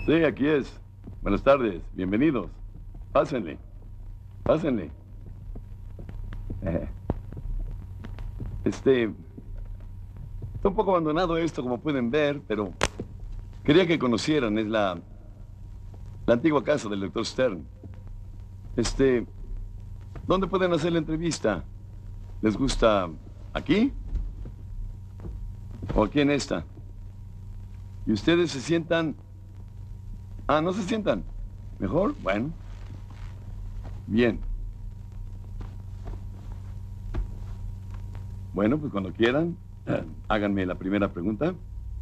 Sí, aquí es. Buenas tardes, bienvenidos. Pásenle, pásenle. Eh, está un poco abandonado esto, como pueden ver, pero quería que conocieran. Es la antigua casa del doctor Stern. Este, ¿Dónde pueden hacer la entrevista? ¿Les gusta aquí? ¿O aquí en esta? ¿Y ustedes se sientan? Ah, ¿no se sientan? ¿Mejor? Bueno. Bien. Bueno, pues cuando quieran, háganme la primera pregunta.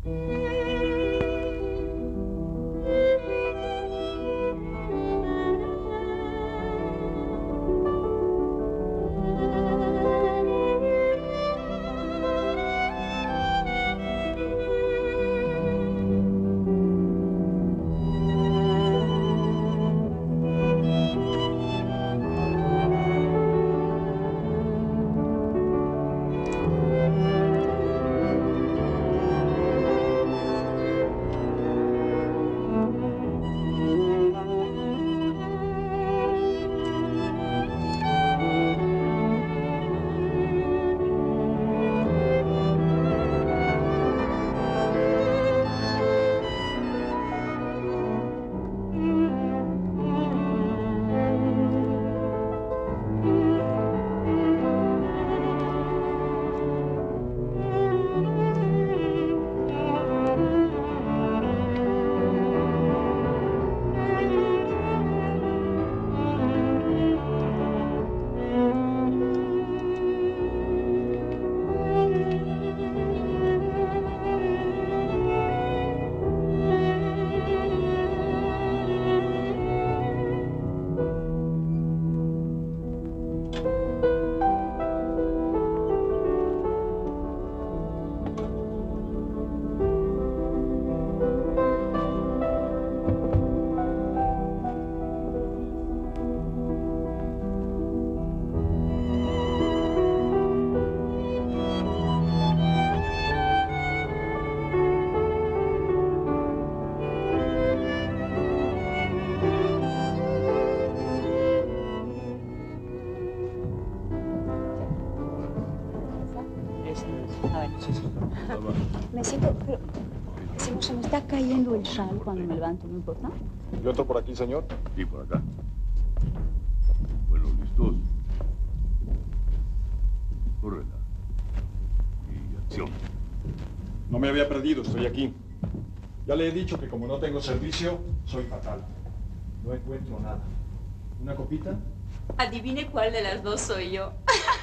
Me siento, pero señor, se me está cayendo el chal cuando me levanto, ¿no importa? Yo entro por aquí, señor. Sí, por acá. Bueno, listos. Córrela. Y acción. No me había perdido, estoy aquí. Ya le he dicho que como no tengo servicio, soy fatal. No encuentro nada. ¿Una copita? Adivine cuál de las dos soy yo.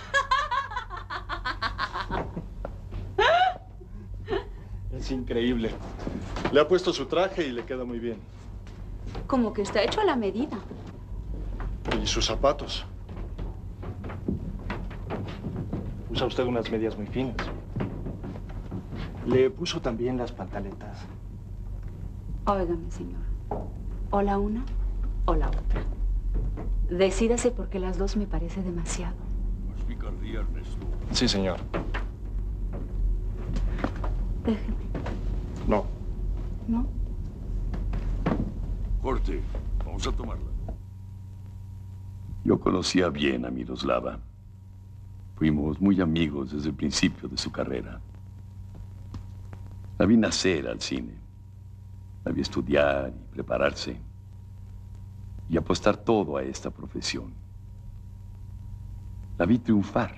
Es increíble. Le ha puesto su traje y le queda muy bien. Como que está hecho a la medida. ¿Y sus zapatos? Usa usted unas medias muy finas. Le puso también las pantaletas. Óigame, señor. O la una o la otra. Decídase porque las dos me parece demasiado. Más picardía, Ernesto. Sí, señor. Déjeme. No. ¿No? Corte, vamos a tomarla. Yo conocía bien a Miroslava. Fuimos muy amigos desde el principio de su carrera. La vi nacer al cine. La vi estudiar y prepararse. Y apostar todo a esta profesión. La vi triunfar.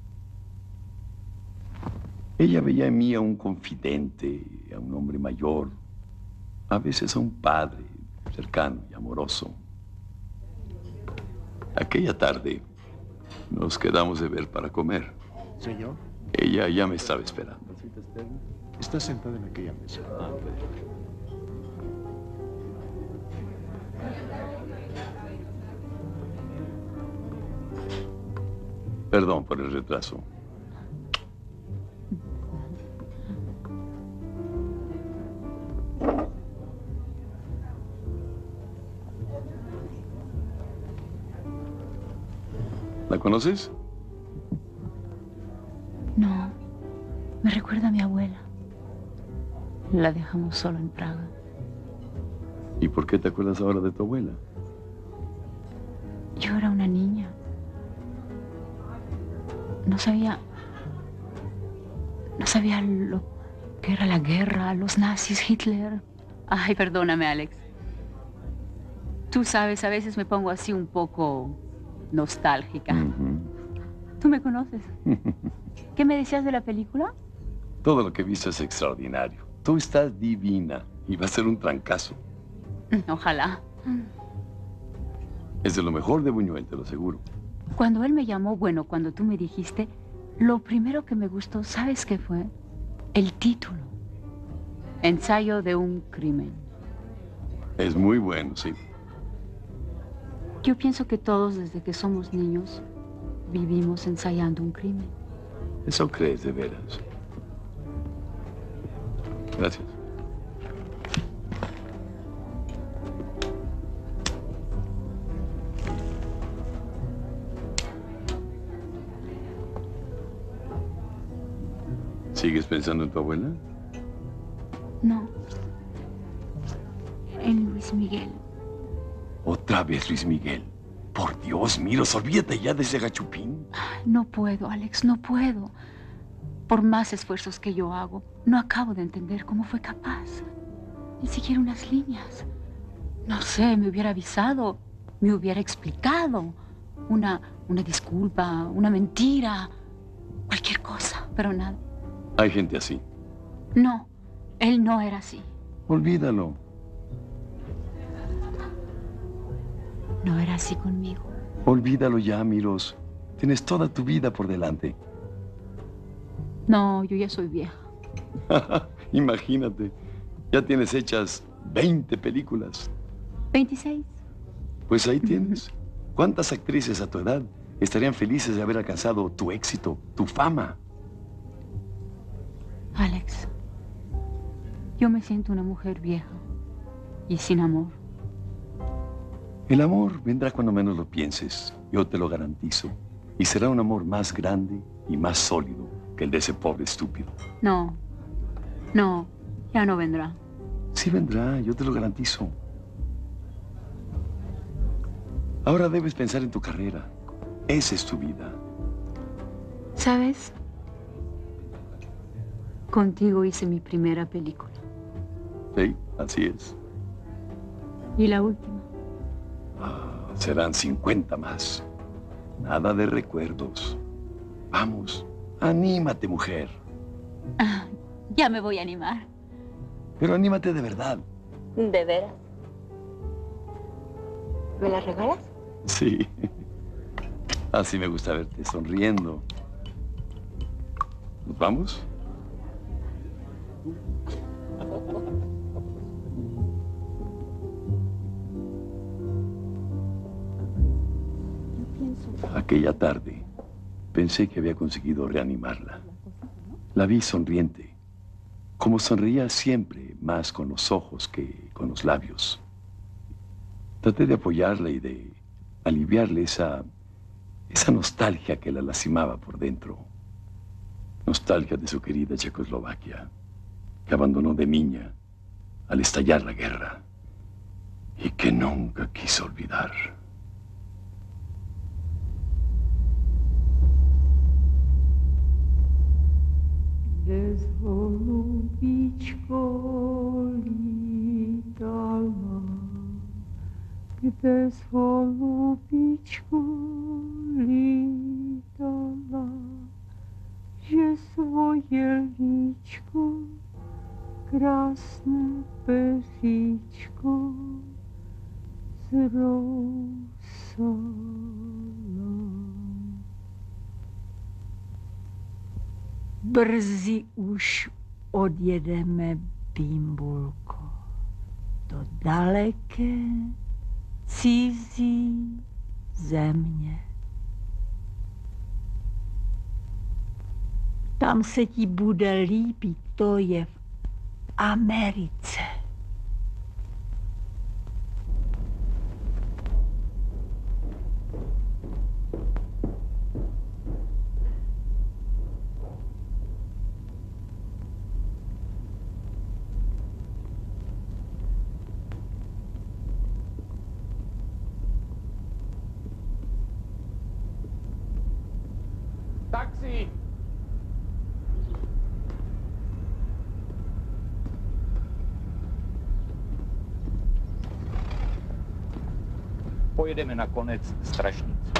Ella veía en mí a un confidente, a un hombre mayor, a veces a un padre cercano y amoroso. Aquella tarde nos quedamos de ver para comer. Señor, Ella ya me estaba esperando. está sentado en aquella mesa. Perdón por el retraso. ¿La conoces? No. Me recuerda a mi abuela. La dejamos solo en Praga. ¿Y por qué te acuerdas ahora de tu abuela? Yo era una niña. No sabía lo que era la guerra, los nazis, Hitler. Ay, perdóname, Alex. Tú sabes, a veces me pongo así un poco nostálgica. ¿Tú me conoces? ¿Qué me decías de la película? Todo lo que he visto es extraordinario. Tú estás divina y va a ser un trancazo. Ojalá. Es de lo mejor de Buñuel, te lo aseguro. Cuando él me llamó, bueno, cuando tú me dijiste, lo primero que me gustó, ¿sabes qué fue? El título. Ensayo de un crimen. Es muy bueno, sí. Yo pienso que todos, desde que somos niños, vivimos ensayando un crimen. ¿Eso crees de veras? Gracias. ¿Sigues pensando en tu abuela? No. En Luis Miguel. Otra vez Luis Miguel. Por Dios, Miros, olvídate ya de ese gachupín. No puedo, Alex, no puedo. Por más esfuerzos que yo hago, no acabo de entender cómo fue capaz. Ni siquiera unas líneas. No sé, me hubiera avisado, me hubiera explicado. Una disculpa, una mentira, cualquier cosa, pero nada. Hay gente así. No, él no era así. Olvídalo. No era así conmigo. Olvídalo ya, Miros. Tienes toda tu vida por delante. No, yo ya soy vieja. Imagínate, ya tienes hechas 20 películas. 26. Pues ahí tienes. ¿Cuántas actrices a tu edad estarían felices de haber alcanzado tu éxito, tu fama? Alex, yo me siento una mujer vieja y sin amor. El amor vendrá cuando menos lo pienses, yo te lo garantizo. Y será un amor más grande y más sólido que el de ese pobre estúpido. No, ya no vendrá. Sí vendrá, yo te lo garantizo. Ahora debes pensar en tu carrera. Esa es tu vida. ¿Sabes? Contigo hice mi primera película. Sí, así es. Y la última. Serán 50 más. Nada de recuerdos. Vamos, anímate, mujer. Ya me voy a animar. Pero anímate de verdad. ¿De veras? ¿Me la regalas? Sí. Así me gusta verte sonriendo. ¿Nos vamos? Aquella tarde, pensé que había conseguido reanimarla. La vi sonriente, como sonreía siempre, más con los ojos que con los labios. Traté de apoyarla y de aliviarle esa nostalgia que la lastimaba por dentro. Nostalgia de su querida Checoslovaquia, que abandonó de niña al estallar la guerra y que nunca quiso olvidar. Bez holubičko lítala, kde s holubičko lítala, že svoje líčko, krásné peříčko, zrousala. Brzy už odjedeme, Bimbulko, do daleké cizí země. Tam se ti bude líbit, to je v Americe. pojedeme na konec Strašnic.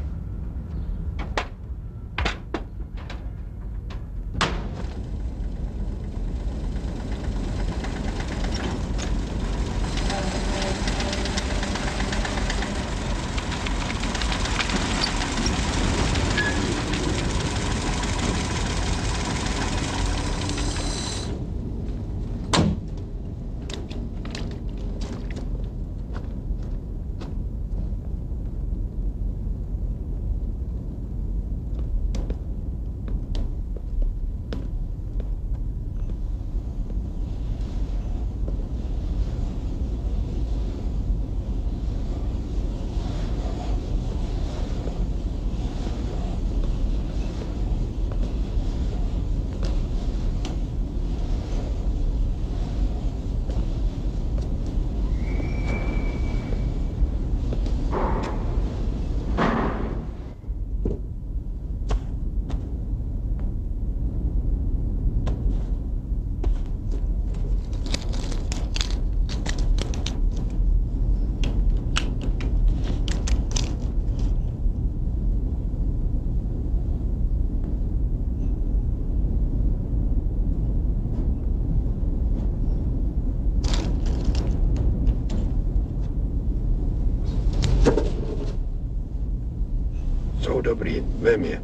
Jsou dobrý, vem je.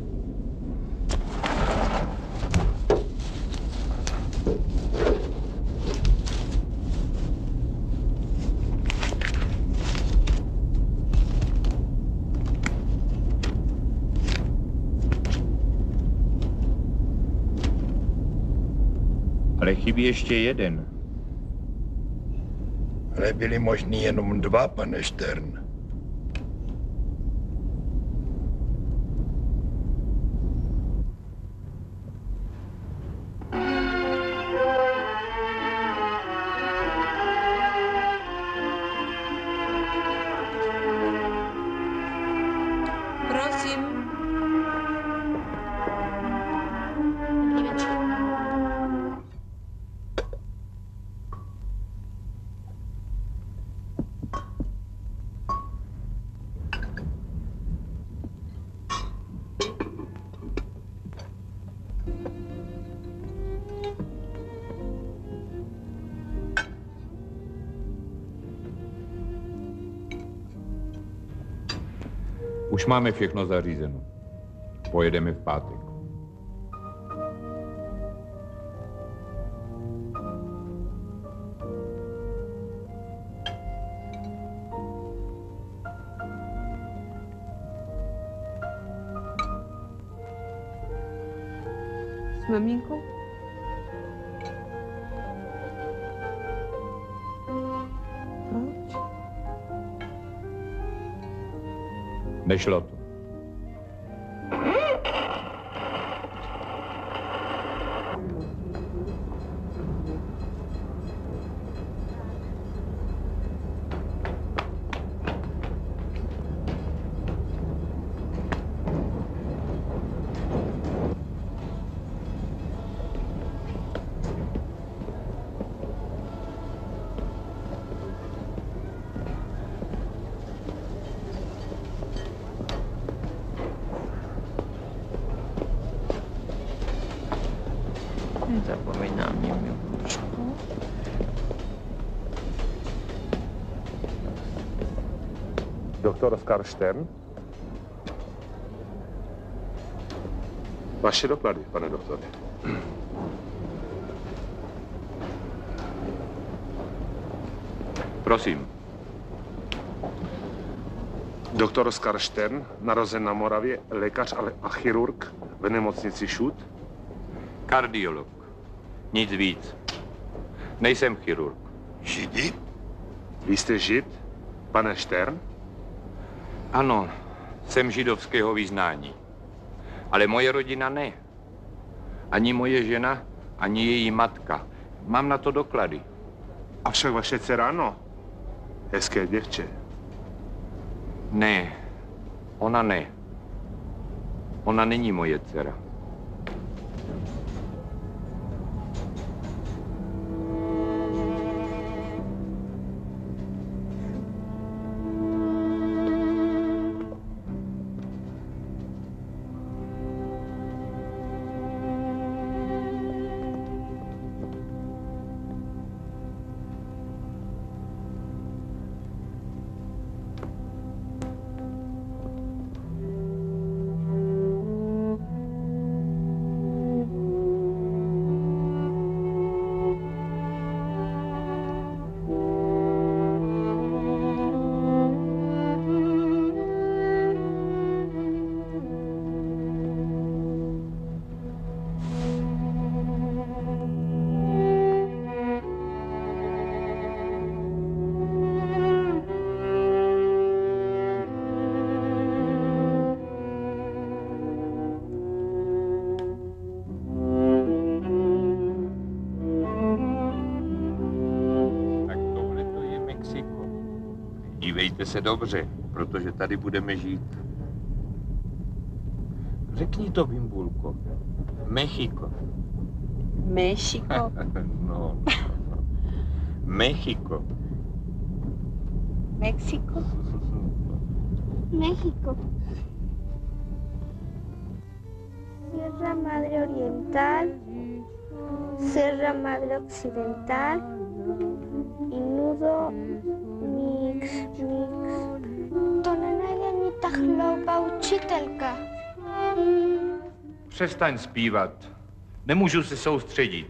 Ale chybí ještě jeden. Ale byli možný jenom dva, pane Stern. Prosím. Dobrý večer. Už máme všechno zařízeno. Pojedeme v pátek. S maminkou? Proč? Nešlo to. Nezapomeňám mě, milučku. Doktor Oskar Stern? Vaše doklady, pane doktore. Prosím. Doktor Oskar Stern, narozen na Moravě, lékař a chirurg v nemocnici Šut. Kardiolog. Nic víc. Nejsem chirurg. Židi? Vy jste žid, pane Stern? Ano, jsem židovského vyznání. Ale moje rodina ne. Ani moje žena, ani její matka. Mám na to doklady. Avšak vaše dcera ano. Hezké děvče. Ne, ona ne. Ona není moje dcera. Dívejte se dobře, protože tady budeme žít. Řekni to, Bimbulko. Mexiko. México. No. México. México. México. Sierra Madre Oriental, Sierra Madre Occidental y nudo mix. Tonenaya nitahloba učitelka. Přestaň zpívat. Nemůžu se soustředit.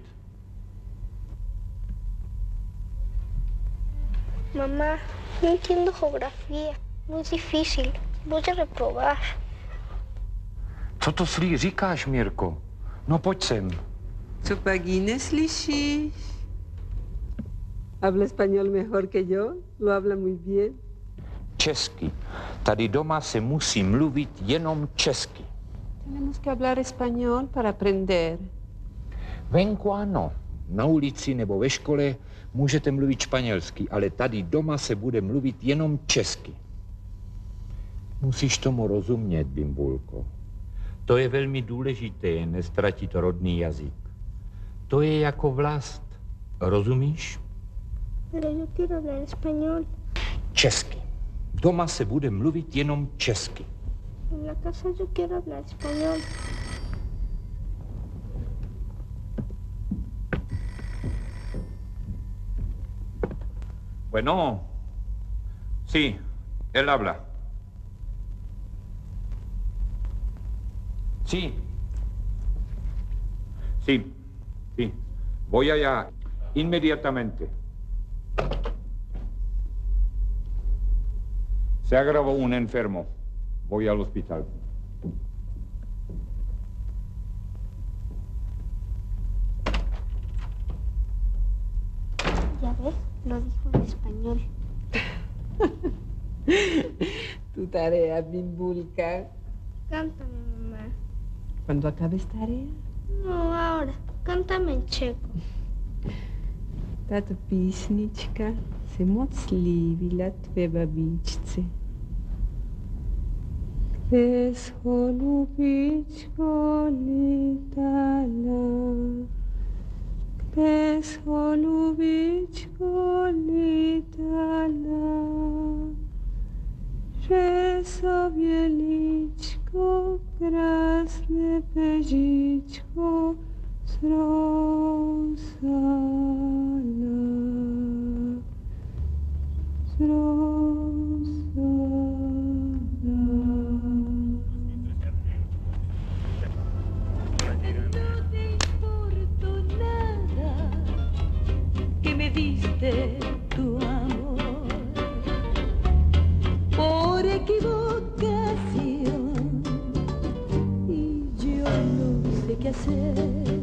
Mamá, no entiendo geografía. Muy difícil. Voy a reprobar. Co to říkáš, Mirko? No pojď sem. Co paní neslyšíš? Habla español mejor que yo. Lo habla muy bien. Česky. Tady doma se musí mluvit jenom česky. Tenemos que hablar español para aprender. Venku ano. Na ulici nebo ve škole můžete mluvit španělsky, ale tady doma se bude mluvit jenom česky. Musíš tomu rozumět, Bimbulko. To je velmi důležité, nestratit rodný jazyk. To je jako vlast. Rozumíš? Pero yo quiero hablar español. Česky. Doma se bude mluvit jenom česky. En la casa yo quiero hablar español. Bueno. Sí, él habla. Sí. Sí. Sí. Voy allá inmediatamente. Se agravó un enfermo. Voy al hospital. Ya ves, lo dijo en español. Tu tarea, Bimbulka. Cántame, mamá. Cuando acabes tarea. No, ahora. Cántame en checo. Tato písnička se moc líbila tvé babičce. Dnes holubičko lítala, dnes holubičko lítala, že sovělíčko, krásné peříčko Que me diste tu amor por equivocación y yo no sé qué hacer,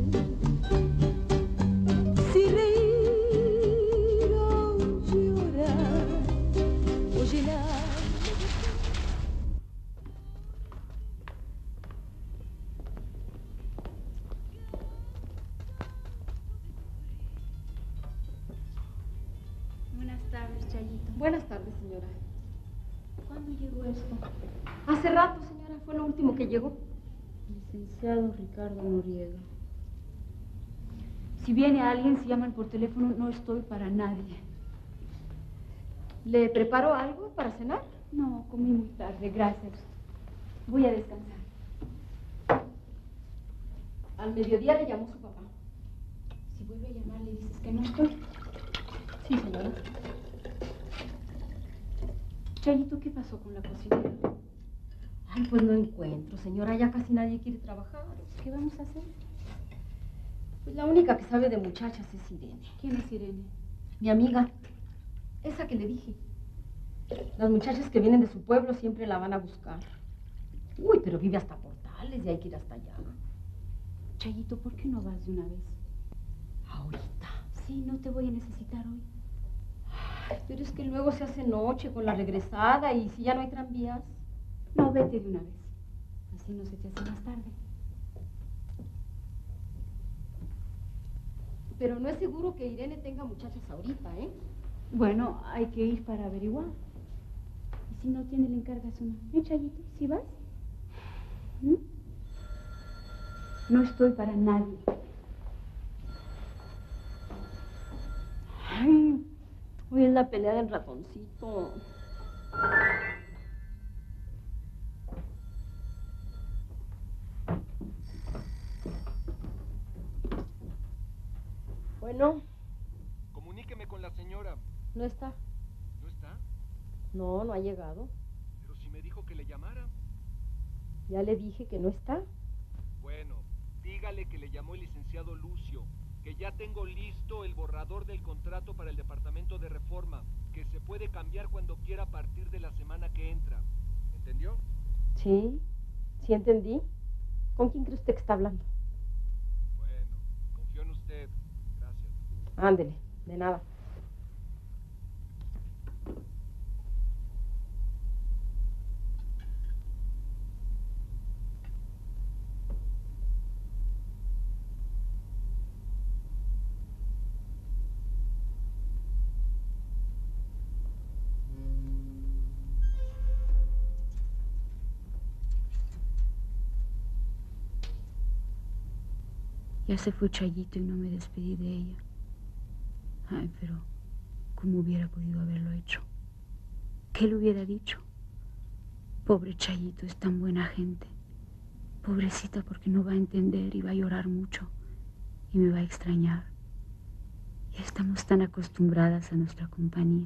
si reír o llorar o llenar. Buenas tardes, Chayito. Buenas tardes, señora. ¿Cuándo llegó esto? Hace rato, señora, fue lo último que llegó. Licenciado Ricardo Noriega. Si viene alguien, si llaman por teléfono, no estoy para nadie. ¿Le preparo algo para cenar? No, comí muy tarde, gracias. Voy a descansar. Al mediodía le llamó su papá. Si vuelve a llamar, le dices que no estoy. Sí, señora. Chayito, ¿qué pasó con la cocinera? Ay, pues no encuentro, señora. Ya casi nadie quiere trabajar. ¿Qué vamos a hacer? Pues la única que sabe de muchachas es Irene. ¿Quién es Irene? Mi amiga. Esa que le dije. Las muchachas que vienen de su pueblo siempre la van a buscar. Uy, pero vive hasta Portales y hay que ir hasta allá. Chayito, ¿por qué no vas de una vez? Ahorita. Sí, no te voy a necesitar hoy. Ay, pero es que luego se hace noche con la regresada y si ya no hay tranvías. No, vete de una vez. Así no se te hace más tarde. Pero no es seguro que Irene tenga muchachas ahorita, ¿eh? Bueno, hay que ir para averiguar. Si no tiene, le encargas una. Chayito, ¿sí vas? ¿Mm? No estoy para nadie. Ay, hoy es la pelea del ratoncito. Bueno. Comuníqueme con la señora. No está. ¿No está? No, no ha llegado. Pero si me dijo que le llamara. Ya le dije que no está. Bueno, dígale que le llamó el licenciado Lucio, que ya tengo listo el borrador del contrato para el departamento de reforma, que se puede cambiar cuando quiera a partir de la semana que entra. ¿Entendió? Sí, sí entendí. ¿Con quién cree usted que está hablando? Bueno, confío en usted. Gracias. Ándele, de nada. Ya se fue Chayito y no me despedí de ella. Ay, pero ¿cómo hubiera podido haberlo hecho? ¿Qué le hubiera dicho? Pobre Chayito, es tan buena gente. Pobrecita, porque no va a entender y va a llorar mucho y me va a extrañar. Ya estamos tan acostumbradas a nuestra compañía.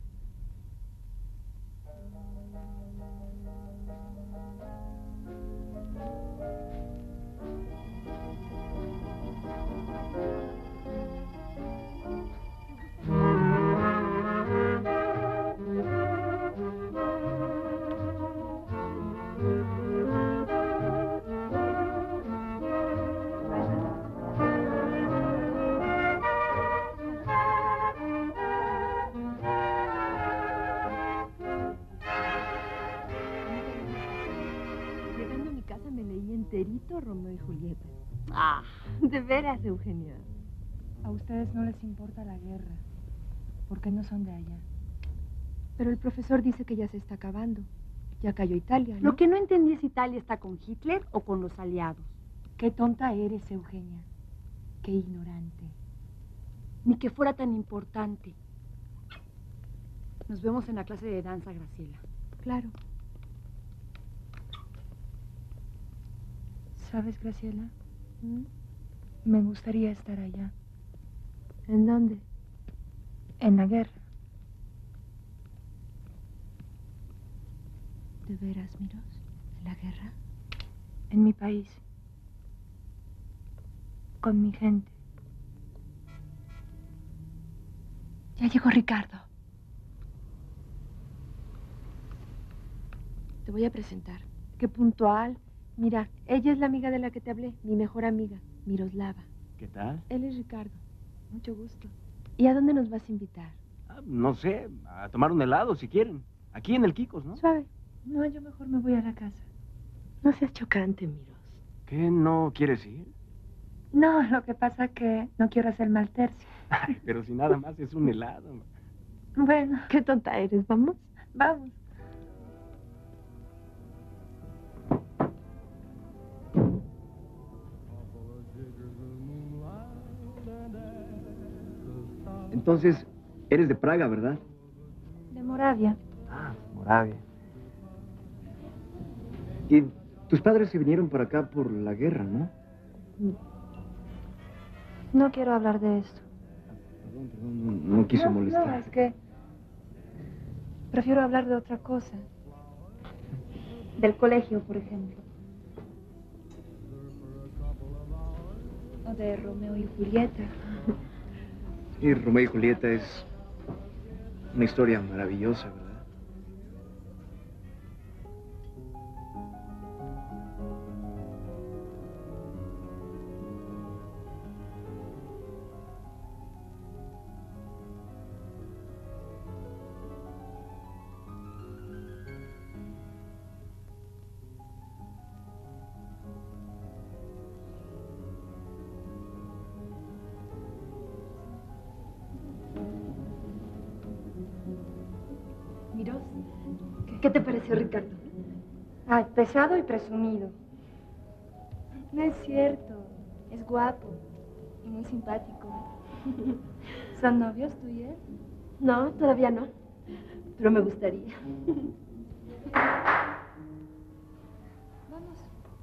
Llegando a mi casa me leí enterito Romeo y Julieta. Ah, de veras, Eugenia. A ustedes no les importa la guerra, porque no son de allá. Pero el profesor dice que ya se está acabando. Ya cayó Italia, ¿no? Lo que no entendí es si Italia está con Hitler o con los aliados. Qué tonta eres, Eugenia. Qué ignorante. Ni que fuera tan importante. Nos vemos en la clase de danza, Graciela. Claro. ¿Sabes, Graciela? Me gustaría estar allá. ¿En dónde? En la guerra. ¿De veras, Miros? ¿En la guerra? En mi país. Con mi gente. Ya llegó Ricardo. Te voy a presentar. Qué puntual. Mira, ella es la amiga de la que te hablé, mi mejor amiga, Miroslava. ¿Qué tal? Él es Ricardo. Mucho gusto. ¿Y a dónde nos vas a invitar? No sé, a tomar un helado si quieren. Aquí en el Kikos, ¿no? Suave. No, yo mejor me voy a la casa. No seas chocante, Miros. ¿Qué, no quieres ir? No, lo que pasa es que no quiero hacer mal tercio. Ay, pero si nada más es un helado. Bueno. Qué tonta eres, ¿vamos? Vamos. Entonces, eres de Praga, ¿verdad? De Moravia. Ah, Moravia. Y tus padres se vinieron para acá por la guerra, ¿no? No quiero hablar de esto. Perdón, no quise molestar. No, es que prefiero hablar de otra cosa. Del colegio, por ejemplo. O de Romeo y Julieta. Y Romeo y Julieta es una historia maravillosa, ¿verdad? ¿Qué te pareció, Ricardo? Ay, pesado y presumido. No es cierto. Es guapo y muy simpático. ¿Son novios tú y él? No, todavía no. Pero me gustaría. Vamos.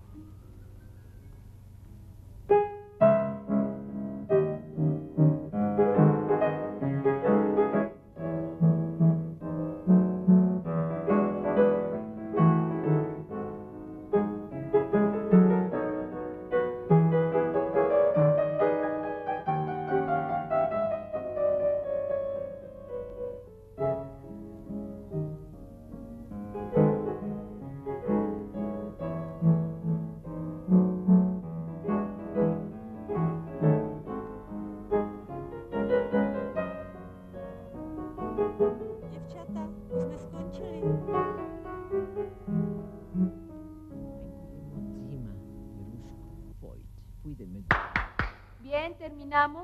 Bien, terminamos.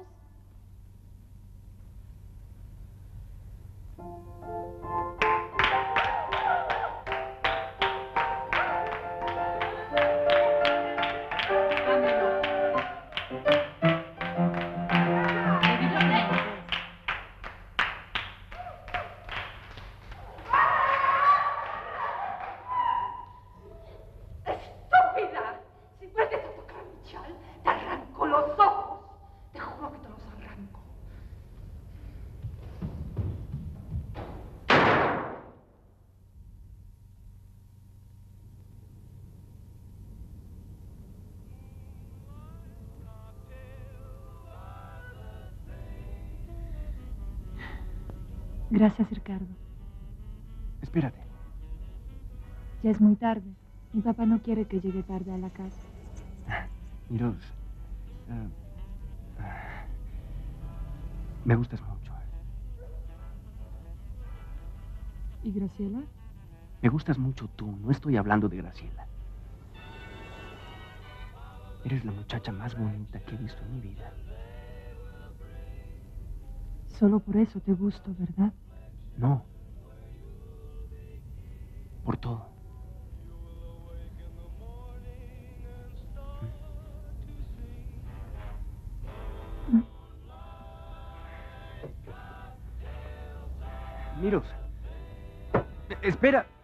¡Estúpida! Si vuelves a tocar mi chal, te arranco los ojos. Te juro que te los arranco. Gracias, Ricardo. Espérate. Ya es muy tarde. Mi papá no quiere que llegue tarde a la casa. Miros, me gustas mucho. ¿Y Graciela? Me gustas mucho tú, no estoy hablando de Graciela. Eres la muchacha más bonita que he visto en mi vida. Solo por eso te gusto, ¿verdad? No. Por todo. Miros. Espera.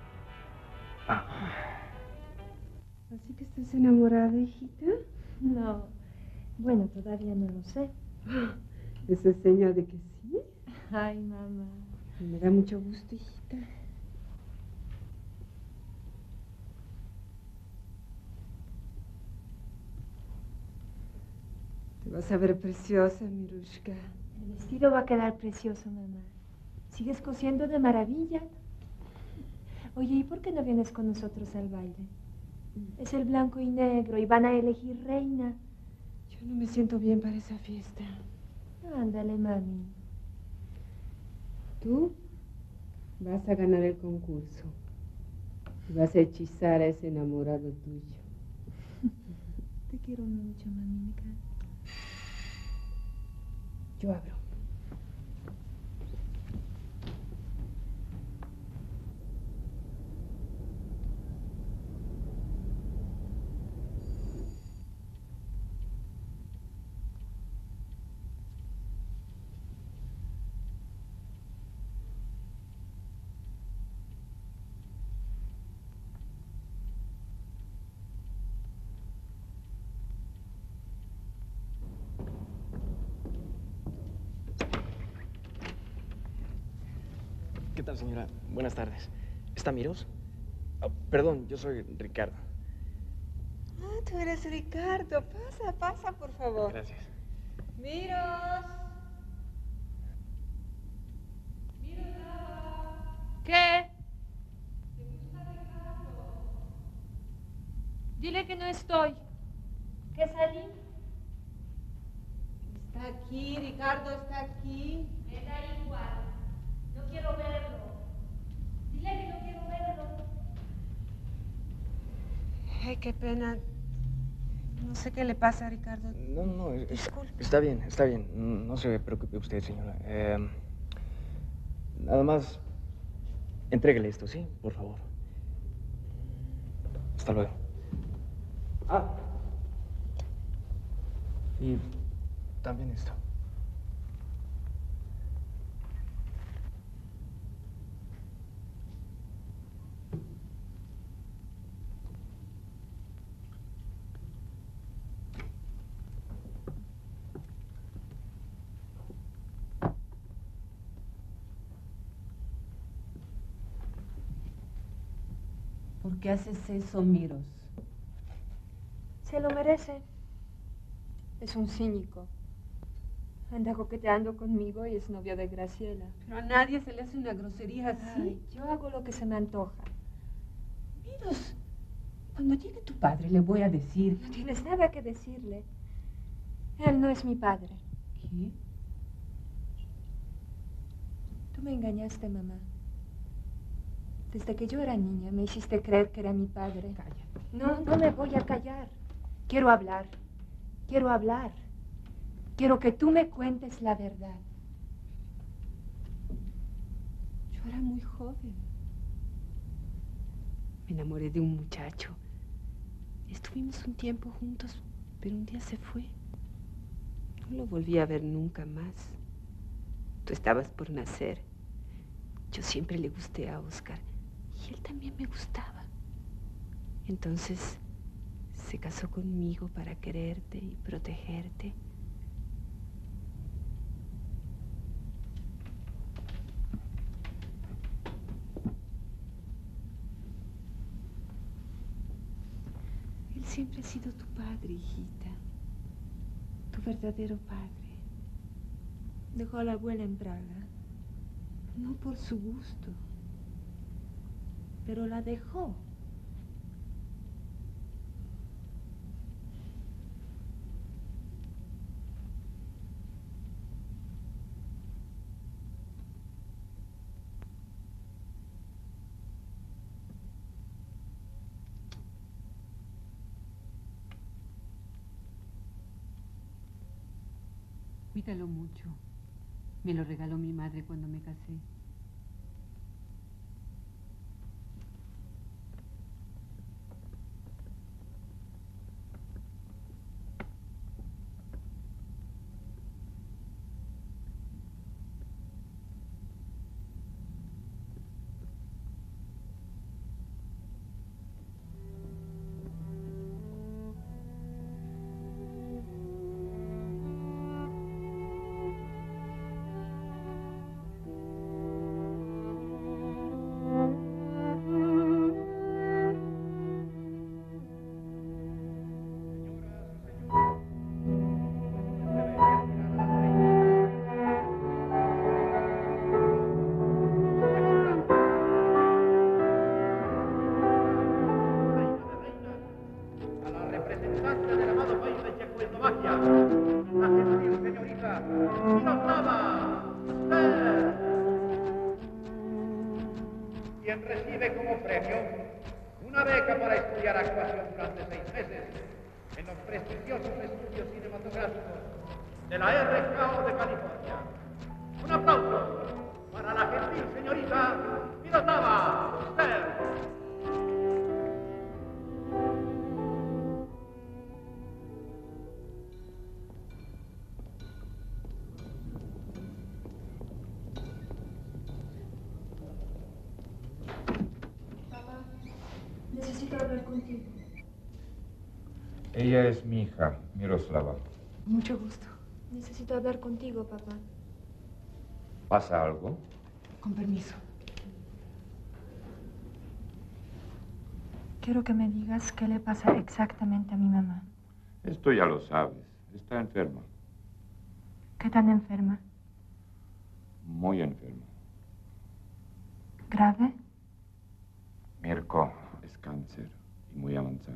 ¿Así que estás enamorada, hijita? No. Bueno, todavía no lo sé. ¿Esa es señal de que sí? Ay, mamá. Me da mucho gusto, hijita. Te vas a ver preciosa, Mirushka. El vestido va a quedar precioso, mamá. Sigues cosiendo de maravilla. Oye, ¿y por qué no vienes con nosotros al baile? Es el blanco y negro y van a elegir reina. Yo no me siento bien para esa fiesta. Ándale, mami. Tú vas a ganar el concurso. Y vas a hechizar a ese enamorado tuyo. Te quiero mucho, mamica. Yo abro. ¿Qué tal, señora? Buenas tardes. ¿Está Miros? Oh, perdón, yo soy Ricardo. Ah, tú eres Ricardo. Pasa, pasa, por favor. Gracias. Miros. ¿Qué? Dile que no estoy. ¿Qué salí? Está aquí, Ricardo está aquí. Me da igual. No quiero verlo. Dile que no quiero verlo. Ay, qué pena. No sé qué le pasa a Ricardo. No, está bien, está bien. No se preocupe usted, señora. Nada más Entréguele esto, ¿sí? Por favor. Hasta luego. Ah. Y también esto. ¿Por qué haces eso, Miros? Se lo merece. Es un cínico. Anda coqueteando conmigo y es novio de Graciela. Pero a nadie se le hace una grosería así. Ay, yo hago lo que se me antoja. Miros, cuando llegue tu padre le voy a decir... No tienes nada que decirle. Él no es mi padre. ¿Qué? Tú me engañaste, mamá. Desde que yo era niña me hiciste creer que era mi padre. Cállate. No, no me voy a callar. Quiero hablar. Quiero hablar. Quiero que tú me cuentes la verdad. Yo era muy joven. Me enamoré de un muchacho. Estuvimos un tiempo juntos, pero un día se fue. No lo volví a ver nunca más. Tú estabas por nacer. Yo siempre le gusté a Oscar. Y él también me gustaba. Entonces se casó conmigo para quererte y protegerte. Él siempre ha sido tu padre, hijita. Tu verdadero padre. Dejó a la abuela en Praga. No por su gusto. Pero la dejó. Cuídalo mucho. Me lo regaló mi madre cuando me casé. Quien recibe como premio una beca para estudiar actuación durante 6 meses en los prestigiosos estudios cinematográficos de la RKO de California. Un aplauso para la gentil señorita Miroslava Stern. Necesito hablar contigo. Ella es mi hija, Miroslava. Mucho gusto. Necesito hablar contigo, papá. ¿Pasa algo? Con permiso. Quiero que me digas qué le pasa exactamente a mi mamá. Esto ya lo sabes. Está enferma. ¿Qué tan enferma? Muy enferma. ¿Grave? Mirko, es cáncer y muy avanzado.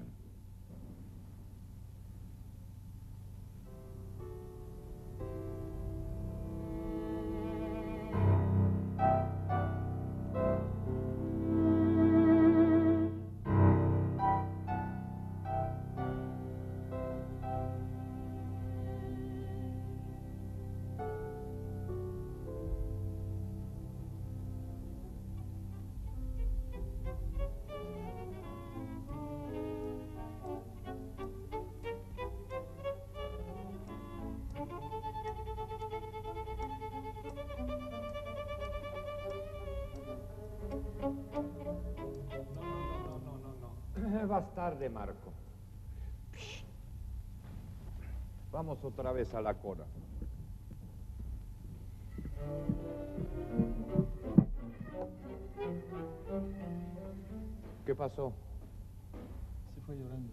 vas tarde, Marco. Psst. Vamos otra vez a la cola. ¿Qué pasó? Se fue llorando.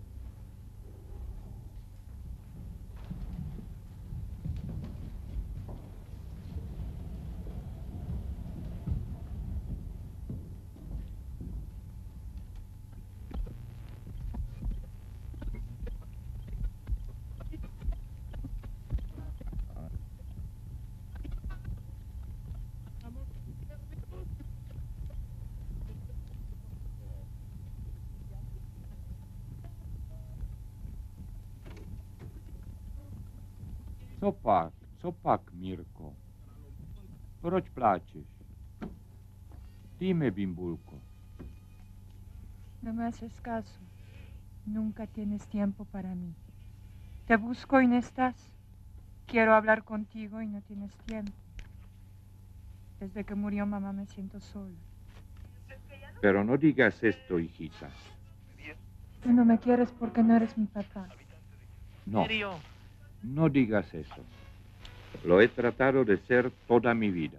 Copak, Mirko. Proč pláčeš? Dime, bimbulko. No me haces caso. Nunca tienes tiempo para mí. Te busco y no estás. Quiero hablar contigo y no tienes tiempo. Desde que murió mamá me siento sola. Pero no digas esto, hijita. Tú no me quieres porque no eres mi papá. No, no digas eso. Lo he tratado de ser toda mi vida.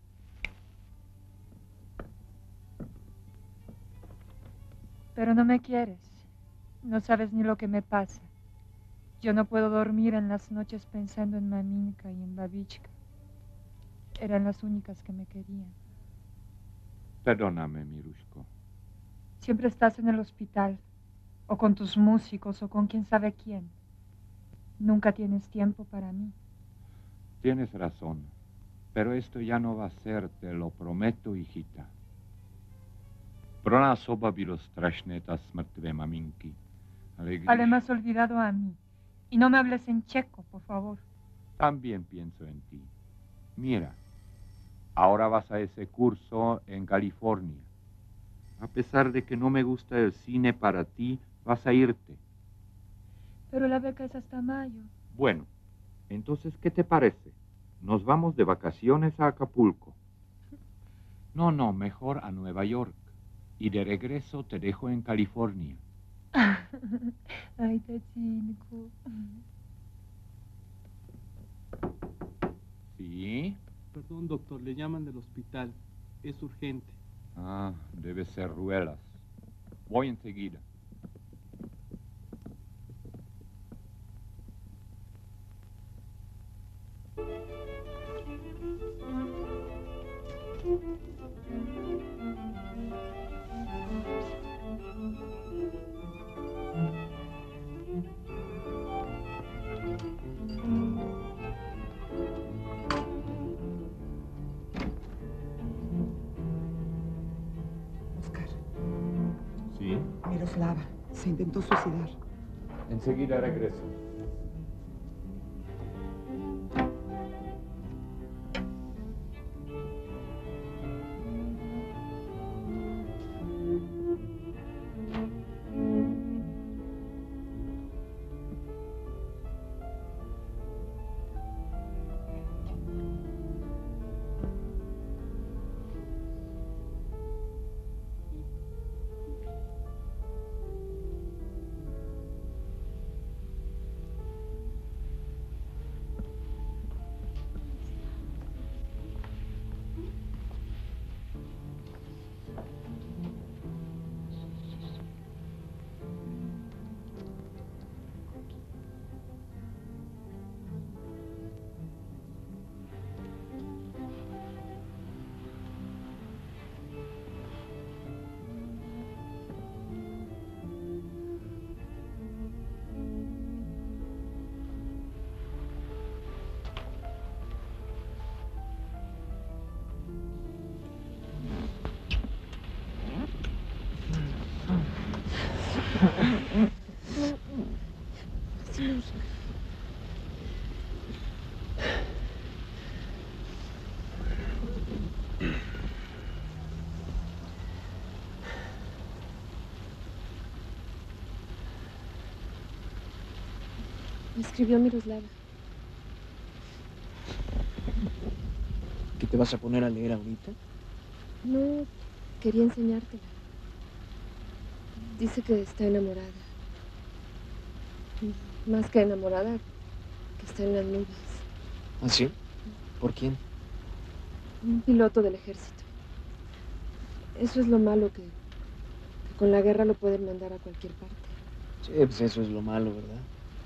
Pero no me quieres. No sabes ni lo que me pasa. Yo no puedo dormir en las noches pensando en Maminka y en Babichka. Eran las únicas que me querían. Perdóname, Mirushko. Siempre estás en el hospital, o con tus músicos, o con quién sabe quién. Nunca tienes tiempo para mí. Tienes razón, pero esto ya no va a ser, te lo prometo, hijita. Pro nás oba bylo strašné ta smrt tvé maminky. Ale me has olvidado a mí. Y no me hables en checo, por favor. También pienso en ti. Mira, ahora vas a ese curso en California. A pesar de que no me gusta el cine para ti, vas a irte. Pero la beca es hasta mayo. Bueno, entonces, ¿qué te parece? Nos vamos de vacaciones a Acapulco. No, mejor a Nueva York. Y de regreso te dejo en California. Ay, tachinko. ¿Sí? Perdón, doctor, le llaman del hospital. Es urgente. Ah, debe ser Ruelas. Voy enseguida. Oscar. ¿Sí? Miroslava se intentó suicidar. Enseguida regreso. Me escribió Miroslava. ¿Qué te vas a poner a leer ahorita? No, quería enseñártela. Dice que está enamorada. Más que enamorada, que está en las nubes. ¿Ah, sí? ¿Por quién? Un piloto del ejército. Eso es lo malo, que con la guerra lo pueden mandar a cualquier parte. Sí, pues eso es lo malo, ¿verdad?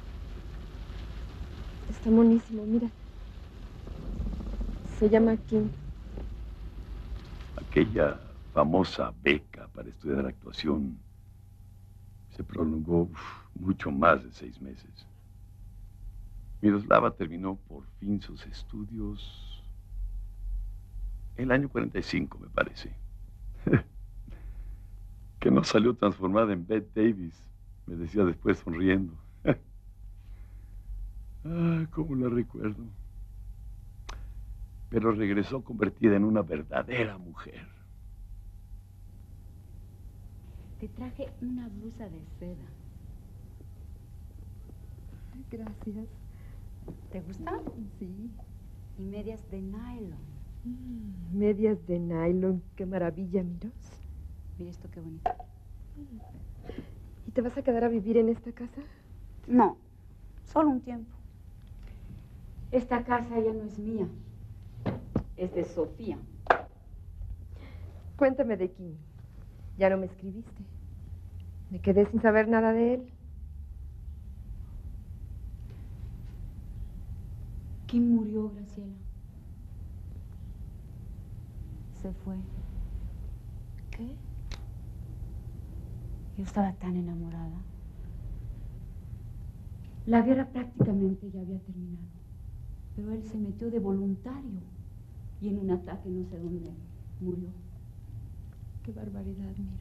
Está monísimo, mira. Se llama Kim. Aquella famosa beca para estudiar actuación se prolongó mucho más de 6 meses. Miroslava terminó por fin sus estudios el año 45, me parece. Que no salió transformada en Bette Davis, me decía después sonriendo. Ah, cómo la recuerdo. Pero regresó convertida en una verdadera mujer. Te traje una blusa de seda. Gracias. ¿Te gusta? Sí. Y medias de nylon. Medias de nylon, qué maravilla, Miros. Mira esto qué bonito. ¿Y te vas a quedar a vivir en esta casa? No, solo un tiempo. Esta casa ya no es mía. Es de Sofía. Cuéntame de Kim. Ya no me escribiste. Me quedé sin saber nada de él. Kim murió, Graciela. Se fue. ¿Qué? Yo estaba tan enamorada. La guerra prácticamente ya había terminado. Pero él se metió de voluntario. Y en un ataque no sé dónde murió. Qué barbaridad, Miros.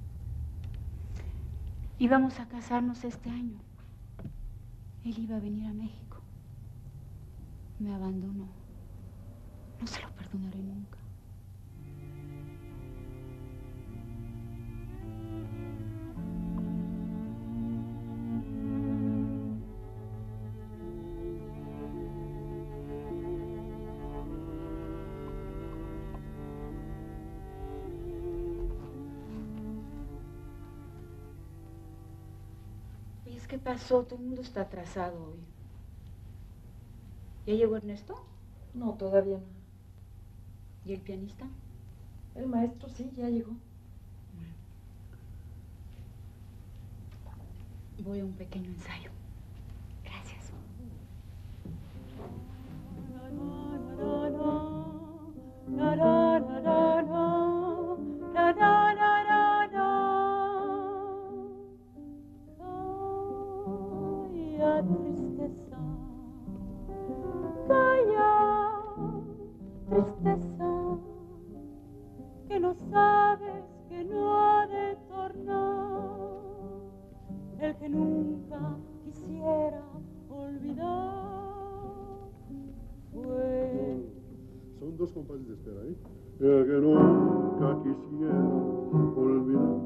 Íbamos a casarnos este año. Él iba a venir a México. Me abandonó. No se lo perdonaré nunca. ¿Qué pasó? Todo el mundo está atrasado hoy. ¿Ya llegó Ernesto? No, todavía no. ¿Y el pianista? El maestro sí, ya llegó. Voy a un pequeño ensayo. Gracias. Tristeza, calla, tristeza, que no sabes que no ha de tornar, el que nunca quisiera olvidar fue. Son 2 compases de espera, ¿eh? El que nunca quisiera olvidar.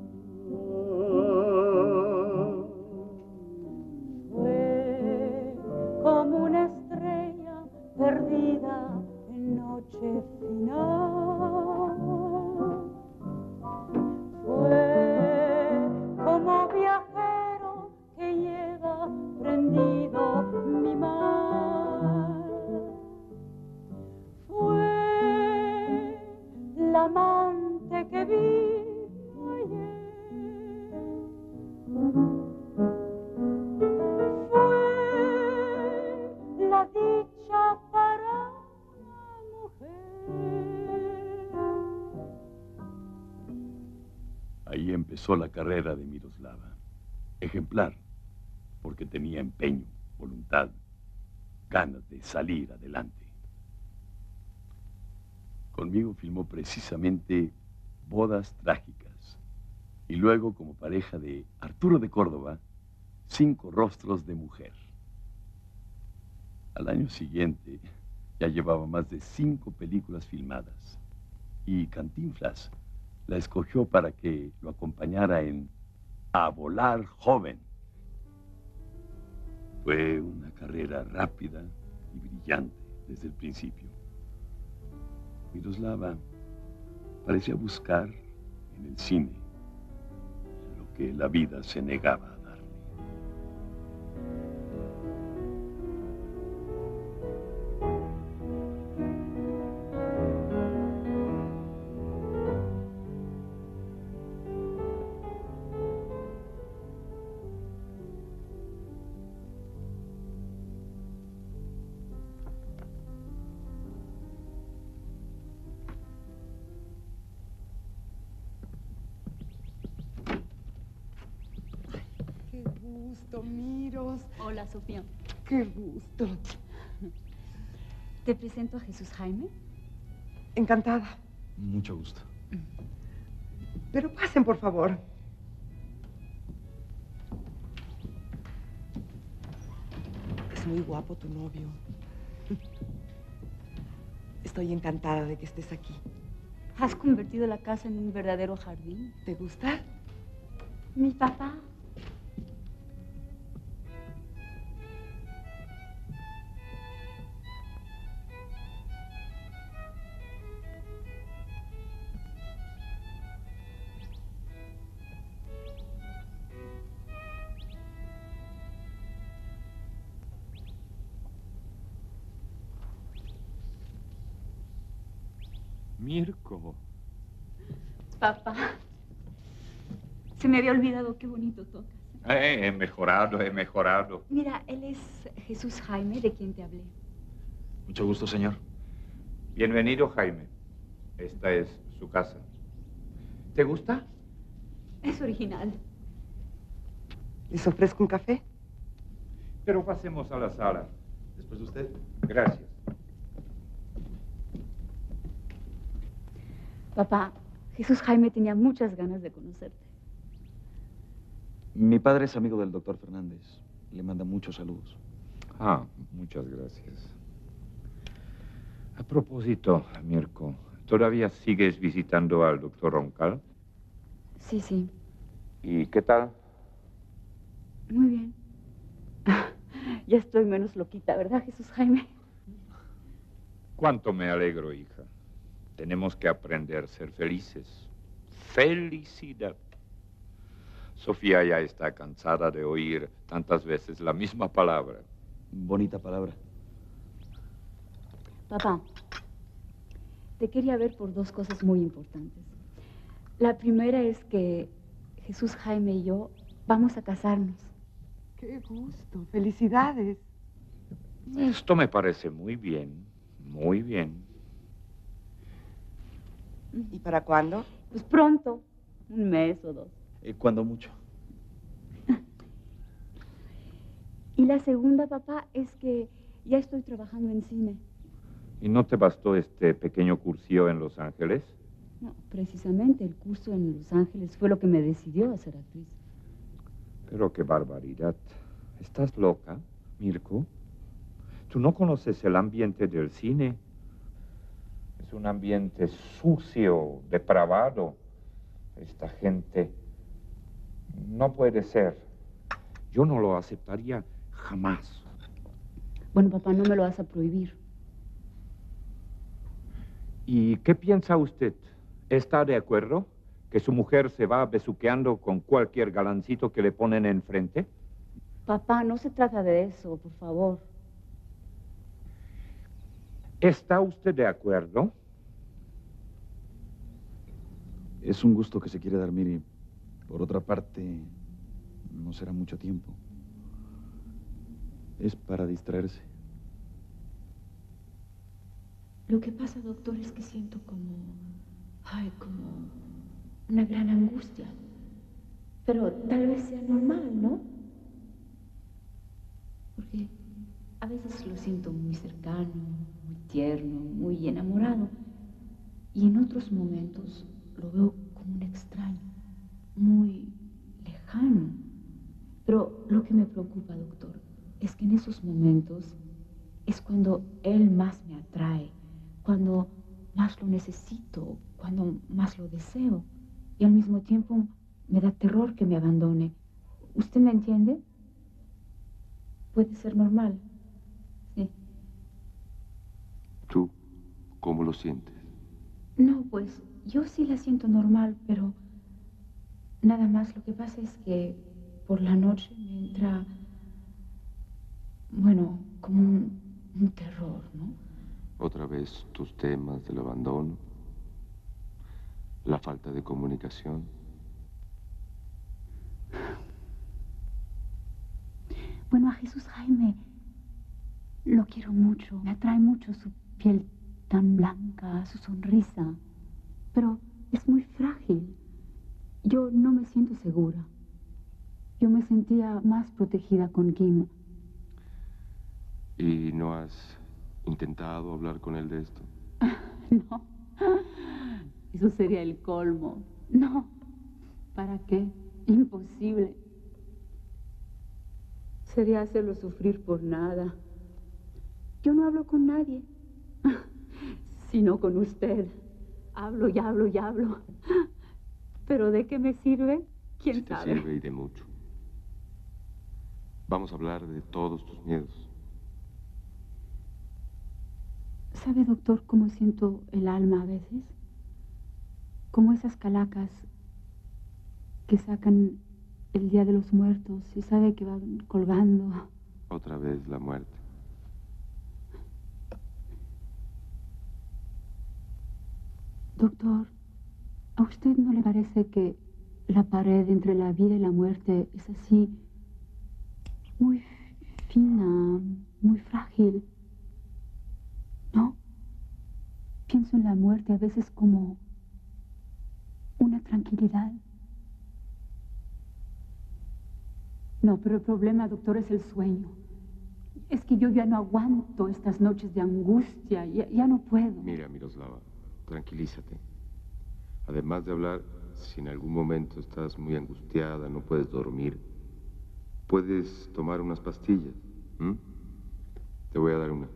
Fue como una estrella perdida en noche final. Fue como viajero que lleva prendido mi mar. Fue la amante que vi ayer. La dicha para una mujer. Ahí empezó la carrera de Miroslava. Ejemplar, porque tenía empeño, voluntad, ganas de salir adelante. Conmigo filmó precisamente Bodas Trágicas y luego, como pareja de Arturo de Córdoba, 5 rostros de mujer. Al año siguiente ya llevaba más de 5 películas filmadas y Cantinflas la escogió para que lo acompañara en A Volar Joven. Fue una carrera rápida y brillante desde el principio. Miroslava parecía buscar en el cine lo que la vida se negaba a darle. Qué gusto, Miros. Hola, Sofía. Qué gusto. ¿Te presento a Jesús Jaime? Encantada. Mucho gusto. Pero pasen, por favor. Es muy guapo tu novio. Estoy encantada de que estés aquí. Has convertido la casa en un verdadero jardín. ¿Te gusta? Mi papá. Mirko. Papá. Se me había olvidado qué bonito tocas. He mejorado, he mejorado. Mira, él es Jesús Jaime, de quien te hablé. Mucho gusto, señor. Bienvenido, Jaime. Esta es su casa. ¿Te gusta? Es original. ¿Les ofrezco un café? Pero pasemos a la sala. Después de usted. Gracias. Papá, Jesús Jaime tenía muchas ganas de conocerte. Mi padre es amigo del doctor Fernández. Le manda muchos saludos. Ah, muchas gracias. A propósito, Mirko, ¿todavía sigues visitando al doctor Roncal? Sí, sí. ¿Y qué tal? Muy bien. Ya estoy menos loquita, ¿verdad, Jesús Jaime? Cuánto me alegro, hija. Tenemos que aprender a ser felices. Felicidad. Sofía ya está cansada de oír tantas veces la misma palabra. Bonita palabra. Papá, te quería ver por dos cosas muy importantes. La primera es que Jesús Jaime y yo vamos a casarnos. ¡Qué gusto! ¡Felicidades! Esto me parece muy bien, muy bien. ¿Y para cuándo? Pues pronto, un mes o dos. ¿Cuándo mucho? Y la segunda, papá, es que ya estoy trabajando en cine. ¿Y no te bastó este pequeño cursillo en Los Ángeles? No, precisamente el curso en Los Ángeles fue lo que me decidió a ser actriz. Pero qué barbaridad. ¿Estás loca, Mirko? ¿Tú no conoces el ambiente del cine? Es un ambiente sucio, depravado. Esta gente no puede ser. Yo no lo aceptaría jamás. Bueno, papá, no me lo vas a prohibir. ¿Y qué piensa usted? ¿Está de acuerdo que su mujer se va besuqueando con cualquier galancito que le ponen enfrente? Papá, no se trata de eso, por favor. ¿Está usted de acuerdo? Es un gusto que se quiere dar, Miri. Por otra parte, no será mucho tiempo. Es para distraerse. Lo que pasa, doctor, es que siento como una gran angustia. Pero tal vez sea normal, ¿no? Porque a veces lo siento muy cercano, muy tierno, muy enamorado. Y en otros momentos lo veo como un extraño, muy lejano. Pero lo que me preocupa, doctor, es que en esos momentos es cuando él más me atrae, cuando más lo necesito, cuando más lo deseo. Y al mismo tiempo me da terror que me abandone. ¿Usted me entiende? Puede ser normal. Sí. ¿Tú cómo lo sientes? No, pues yo sí la siento normal, pero Nada más, lo que pasa es que por la noche me entra, bueno, como un terror, ¿no? Otra vez tus temas del abandono, la falta de comunicación. Bueno, a Jesús Jaime lo quiero mucho. Me atrae mucho su piel tan blanca, su sonrisa. Pero es muy frágil. Yo no me siento segura. Yo me sentía más protegida con Kim. ¿Y no has intentado hablar con él de esto? No. Eso sería el colmo. No. ¿Para qué? Imposible. Sería hacerlo sufrir por nada. Yo no hablo con nadie, sino con usted. Hablo y hablo y hablo. ¿Pero de qué me sirve? ¿Quién sabe? Sí te sirve y de mucho. Vamos a hablar de todos tus miedos. ¿Sabe, doctor, cómo siento el alma a veces? Como esas calacas que sacan el Día de los Muertos y sabe que van colgando. Otra vez la muerte. Doctor, ¿a usted no le parece que la pared entre la vida y la muerte es así, muy fina, muy frágil? ¿No? Pienso en la muerte a veces como una tranquilidad. No, pero el problema, doctor, es el sueño. Es que yo ya no aguanto estas noches de angustia, ya no puedo. Mira, Miroslava, tranquilízate. Además de hablar, si en algún momento estás muy angustiada, no puedes dormir, puedes tomar unas pastillas. Te voy a dar una.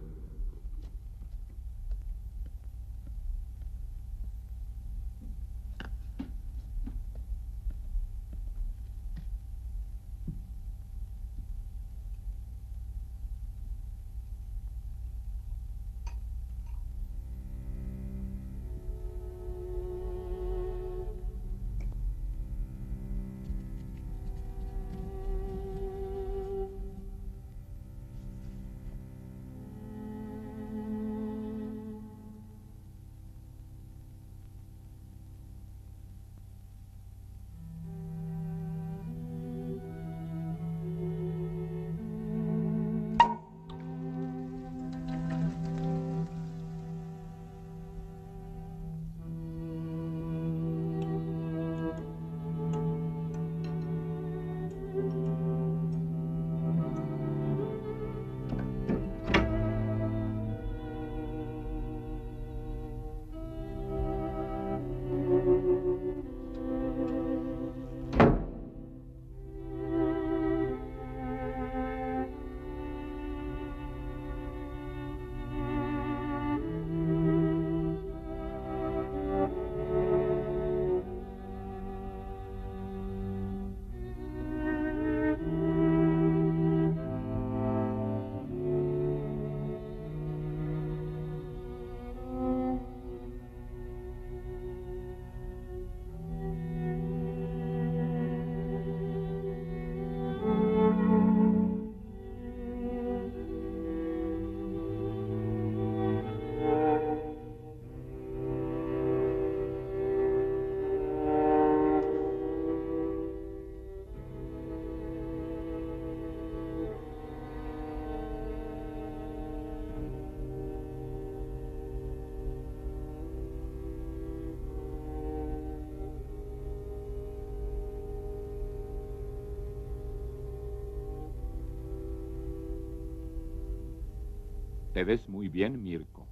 Te ves muy bien, Mirko.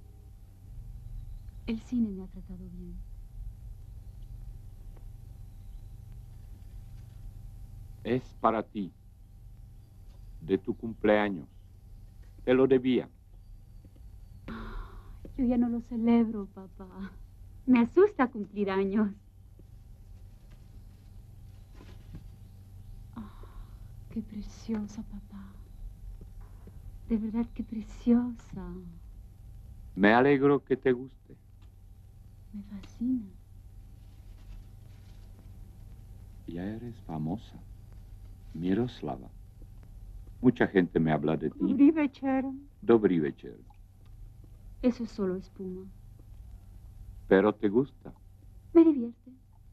El cine me ha tratado bien. Es para ti, de tu cumpleaños. Te lo debía. Yo ya no lo celebro, papá. Me asusta cumplir años. Qué preciosa, papá. De verdad, qué preciosa. Me alegro que te guste. Me fascina. Ya eres famosa. Miroslava. Mucha gente me habla de ti. Dobrý večer. Dobrý večer. Eso es solo espuma. Pero te gusta. Me divierte.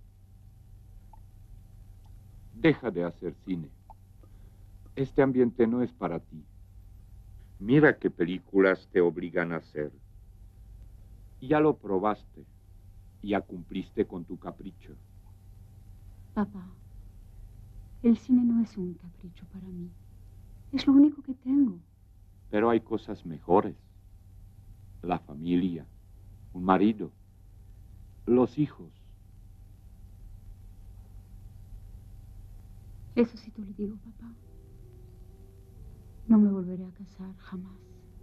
Deja de hacer cine. Este ambiente no es para ti. Mira qué películas te obligan a hacer. Ya lo probaste. Ya cumpliste con tu capricho. Papá, el cine no es un capricho para mí. Es lo único que tengo. Pero hay cosas mejores. La familia, un marido, los hijos. Eso sí te lo digo, papá. No me volveré a casar jamás.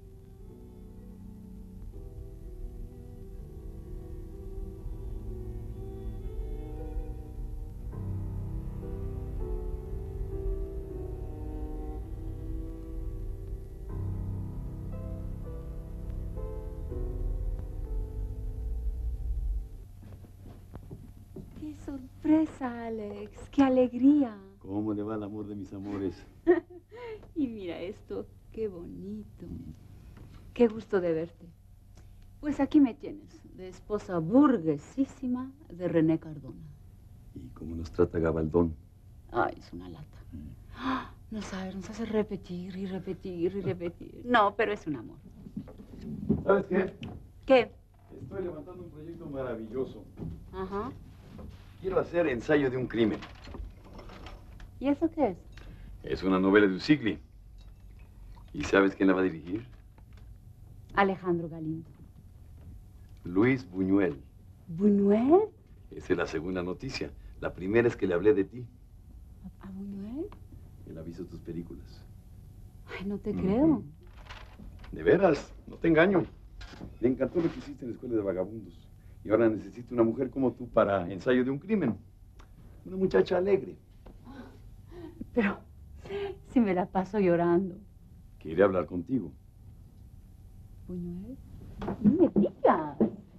¡Qué sorpresa, Alex! ¡Qué alegría! ¿Cómo le va el amor de mis amores? Y mira esto, qué bonito. Qué gusto de verte. Pues aquí me tienes, de esposa burguesísima de René Cardona. ¿Y cómo nos trata Gabaldón? Ay, es una lata. No sabes, nos hace repetir y repetir y repetir. No, pero es un amor. ¿Sabes qué? ¿Qué? Estoy levantando un proyecto maravilloso. Ajá. Quiero hacer ensayo de un crimen. ¿Y eso qué es? Es una novela de Usigli. ¿Y sabes quién la va a dirigir? Alejandro Galindo. Luis Buñuel. ¿Buñuel? Esa es la segunda noticia. La primera es que le hablé de ti. ¿A Buñuel? Él ha visto tus películas. Ay, no te creo. De veras, no te engaño. Le encantó lo que hiciste en la escuela de vagabundos. Y ahora necesito una mujer como tú para ensayo de un crimen. Una muchacha alegre. Pero si me la paso llorando. Quiere hablar contigo. ¿Buñuel? No me digas.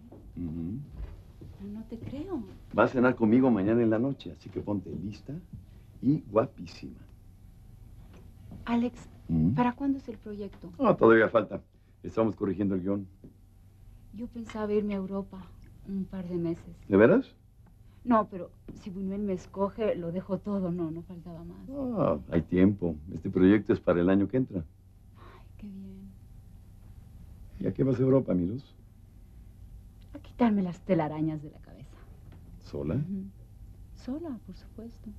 No te creo. Va a cenar conmigo mañana en la noche, así que ponte lista y guapísima. Alex, ¿para cuándo es el proyecto? No, todavía falta. Estamos corrigiendo el guión. Yo pensaba irme a Europa un par de meses. ¿De veras? No, pero si Buñuel me escoge, lo dejo todo. No faltaba más. Ah, hay tiempo. Este proyecto es para el año que entra. Ay, qué bien. ¿Y a qué vas a Europa, Miros? A quitarme las telarañas de la cabeza. ¿Sola? Sola, por supuesto.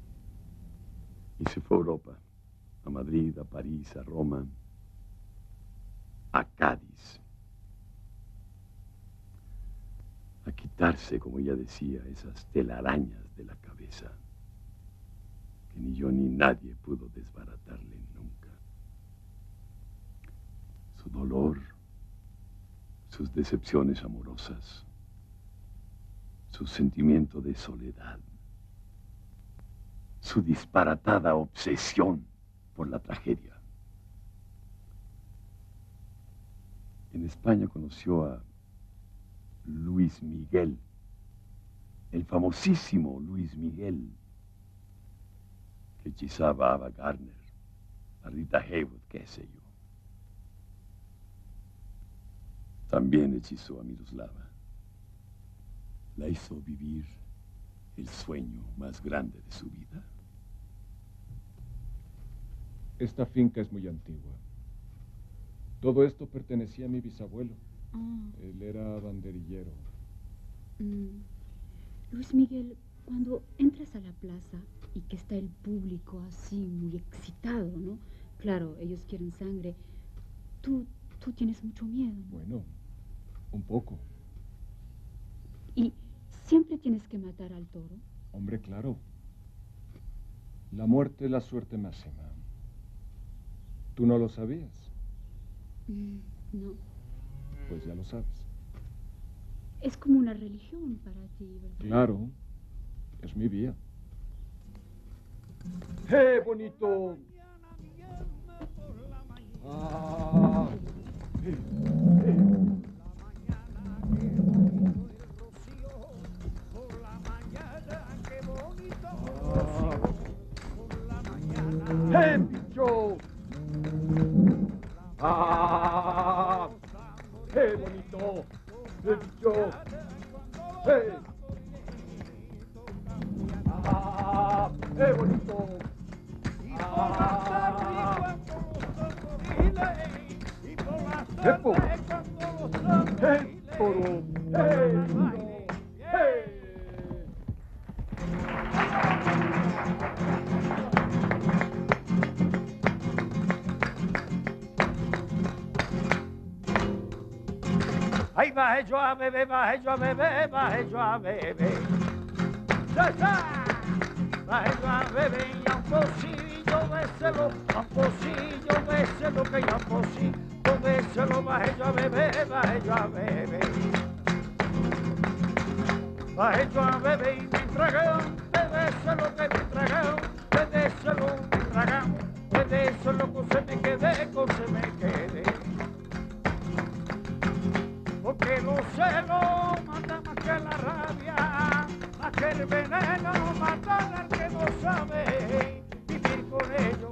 Y se fue a Europa. A Madrid, a París, a Roma, a Cádiz. A quitarse, como ella decía, esas telarañas de la cabeza que ni yo ni nadie pudo desbaratarle nunca. Su dolor, sus decepciones amorosas, su sentimiento de soledad, su disparatada obsesión por la tragedia. En España conoció a Luis Miguel, el famosísimo Luis Miguel, que hechizaba a Ava Gardner, a Rita Hayworth, qué sé yo. También hechizó a Miroslava. La hizo vivir el sueño más grande de su vida. Esta finca es muy antigua. Todo esto pertenecía a mi bisabuelo. Él era banderillero. Luis Miguel, cuando entras a la plaza y que está el público así muy excitado, ¿no? Claro, ellos quieren sangre. Tú tienes mucho miedo, ¿no? Bueno, un poco. ¿Y siempre tienes que matar al toro? Hombre, claro. La muerte es la suerte máxima. ¿Tú no lo sabías? No. Pues ya lo sabes. Es como una religión para ti, ¿verdad? Claro, es mi vía. ¡Hey, bonito! Ah, ¡Hey, bicho! ¡Ah! ¡Hey, bonito! ¡Hey, bicho! ¡Hey! ¡Ah! ¡Hey, bonito! ¡Ah! ¡Epo! ¡Hey, toro! ¡Hey, bicho! ¡Hey! Ahí baje yo a bebé, baje yo a bebé, baje yo a bebé. ¡Ya, ya! Baje yo a bebé y a un pocillo béselo, a un pocillo béselo, que ya un pocillo béselo, baje yo a bebé, baje yo a bebé. Baje yo a bebé y mi dragón, béselo, que mi dragón, béselo, mi dragón, béselo, que se me quede, que se me quede. Porque los celos matan más que la rabia, más que el veneno, matan al que no sabe vivir con ellos.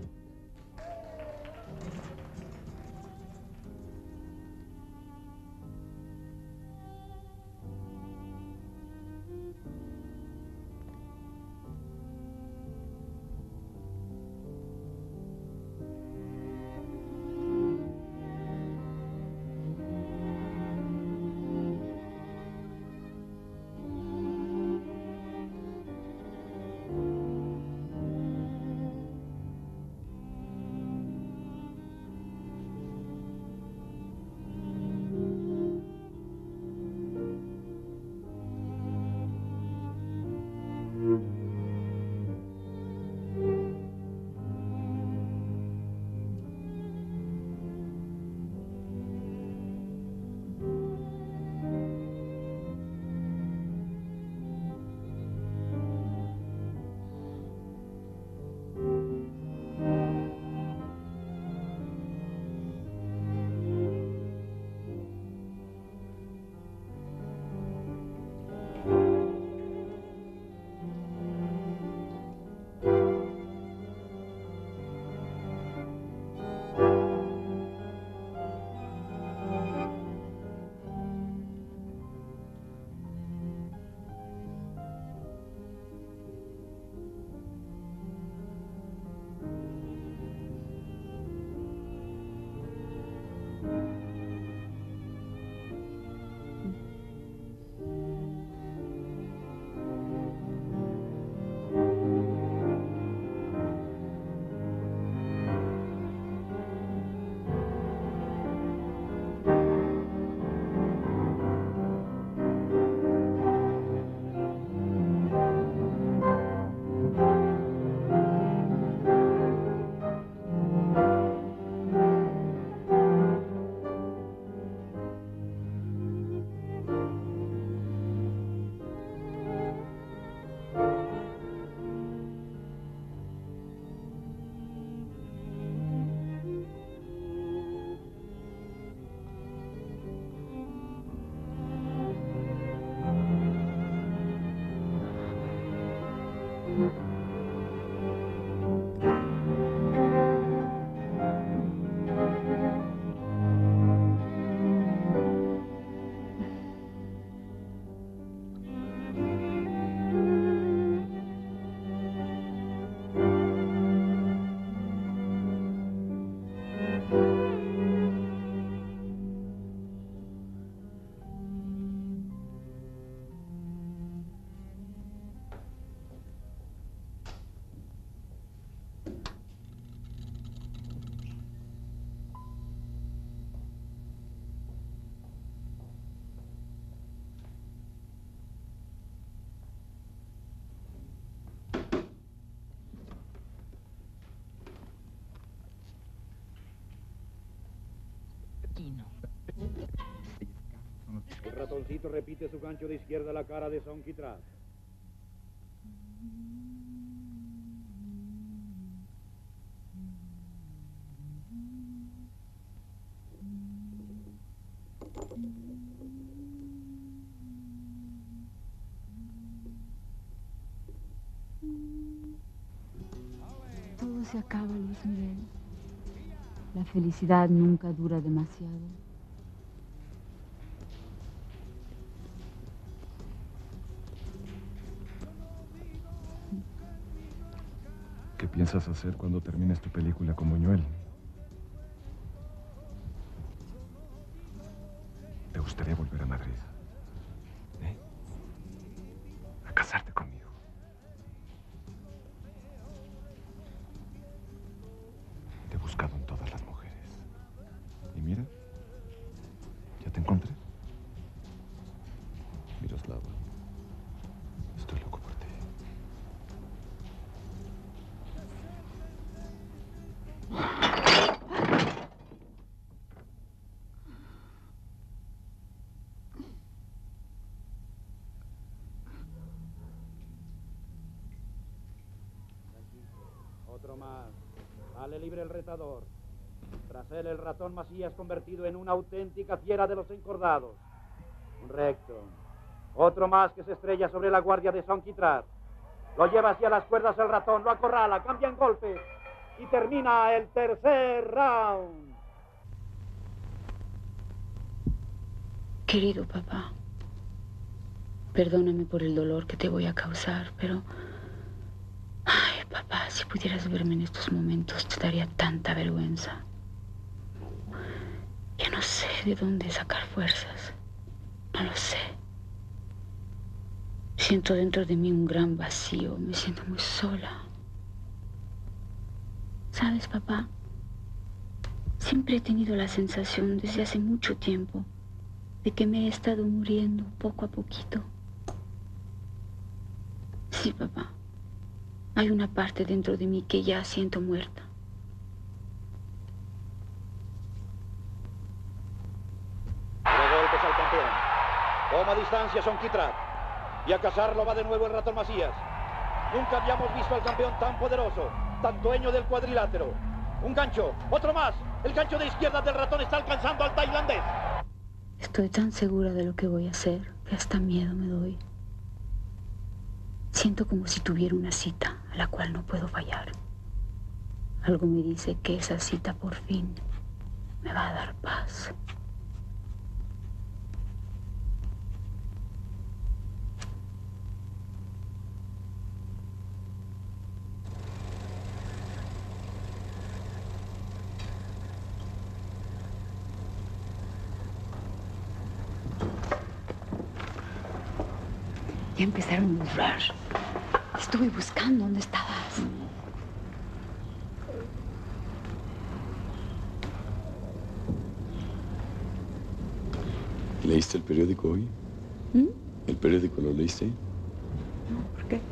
El ratoncito repite su gancho de izquierda a la cara de Sonquitraz. Todo se acaba, Luis Miguel. La felicidad nunca dura demasiado. ¿Qué piensas hacer cuando termines tu película con Buñuel? ¿Te gustaría volver a Madrid? ¿Eh? A casarte conmigo. Te he buscado en todas las mujeres. Y mira, ya te encontré. Miroslava, estoy loco por ti. Otro más. Sale libre el retador. Tras él, el ratón Macías convertido en una auténtica fiera de los encordados. Un recto. Otro más que se estrella sobre la guardia de Sonquitrat. Lo lleva hacia las cuerdas el ratón, lo acorrala, cambia en golpes y termina el tercer round. Querido papá, perdóname por el dolor que te voy a causar, pero... Ay, papá, si pudieras verme en estos momentos, te daría tanta vergüenza. Yo no sé de dónde sacar fuerzas. No lo sé. Siento dentro de mí un gran vacío. Me siento muy sola. ¿Sabes, papá? Siempre he tenido la sensación desde hace mucho tiempo de que me he estado muriendo poco a poquito. Sí, papá. Hay una parte dentro de mí que ya siento muerta. Tres golpes al campeón. Toma distancia Sonquitrat. Y a cazarlo va de nuevo el ratón Macías. Nunca habíamos visto al campeón tan poderoso, tan dueño del cuadrilátero. Un gancho, otro más. El gancho de izquierda del ratón está alcanzando al tailandés. Estoy tan segura de lo que voy a hacer que hasta miedo me doy. Siento como si tuviera una cita a la cual no puedo fallar. Algo me dice que esa cita por fin me va a dar paz. Ya empezaron a murmurar. Estuve buscando dónde estabas. ¿Leíste el periódico hoy? ¿El periódico lo leíste? No, ¿por qué?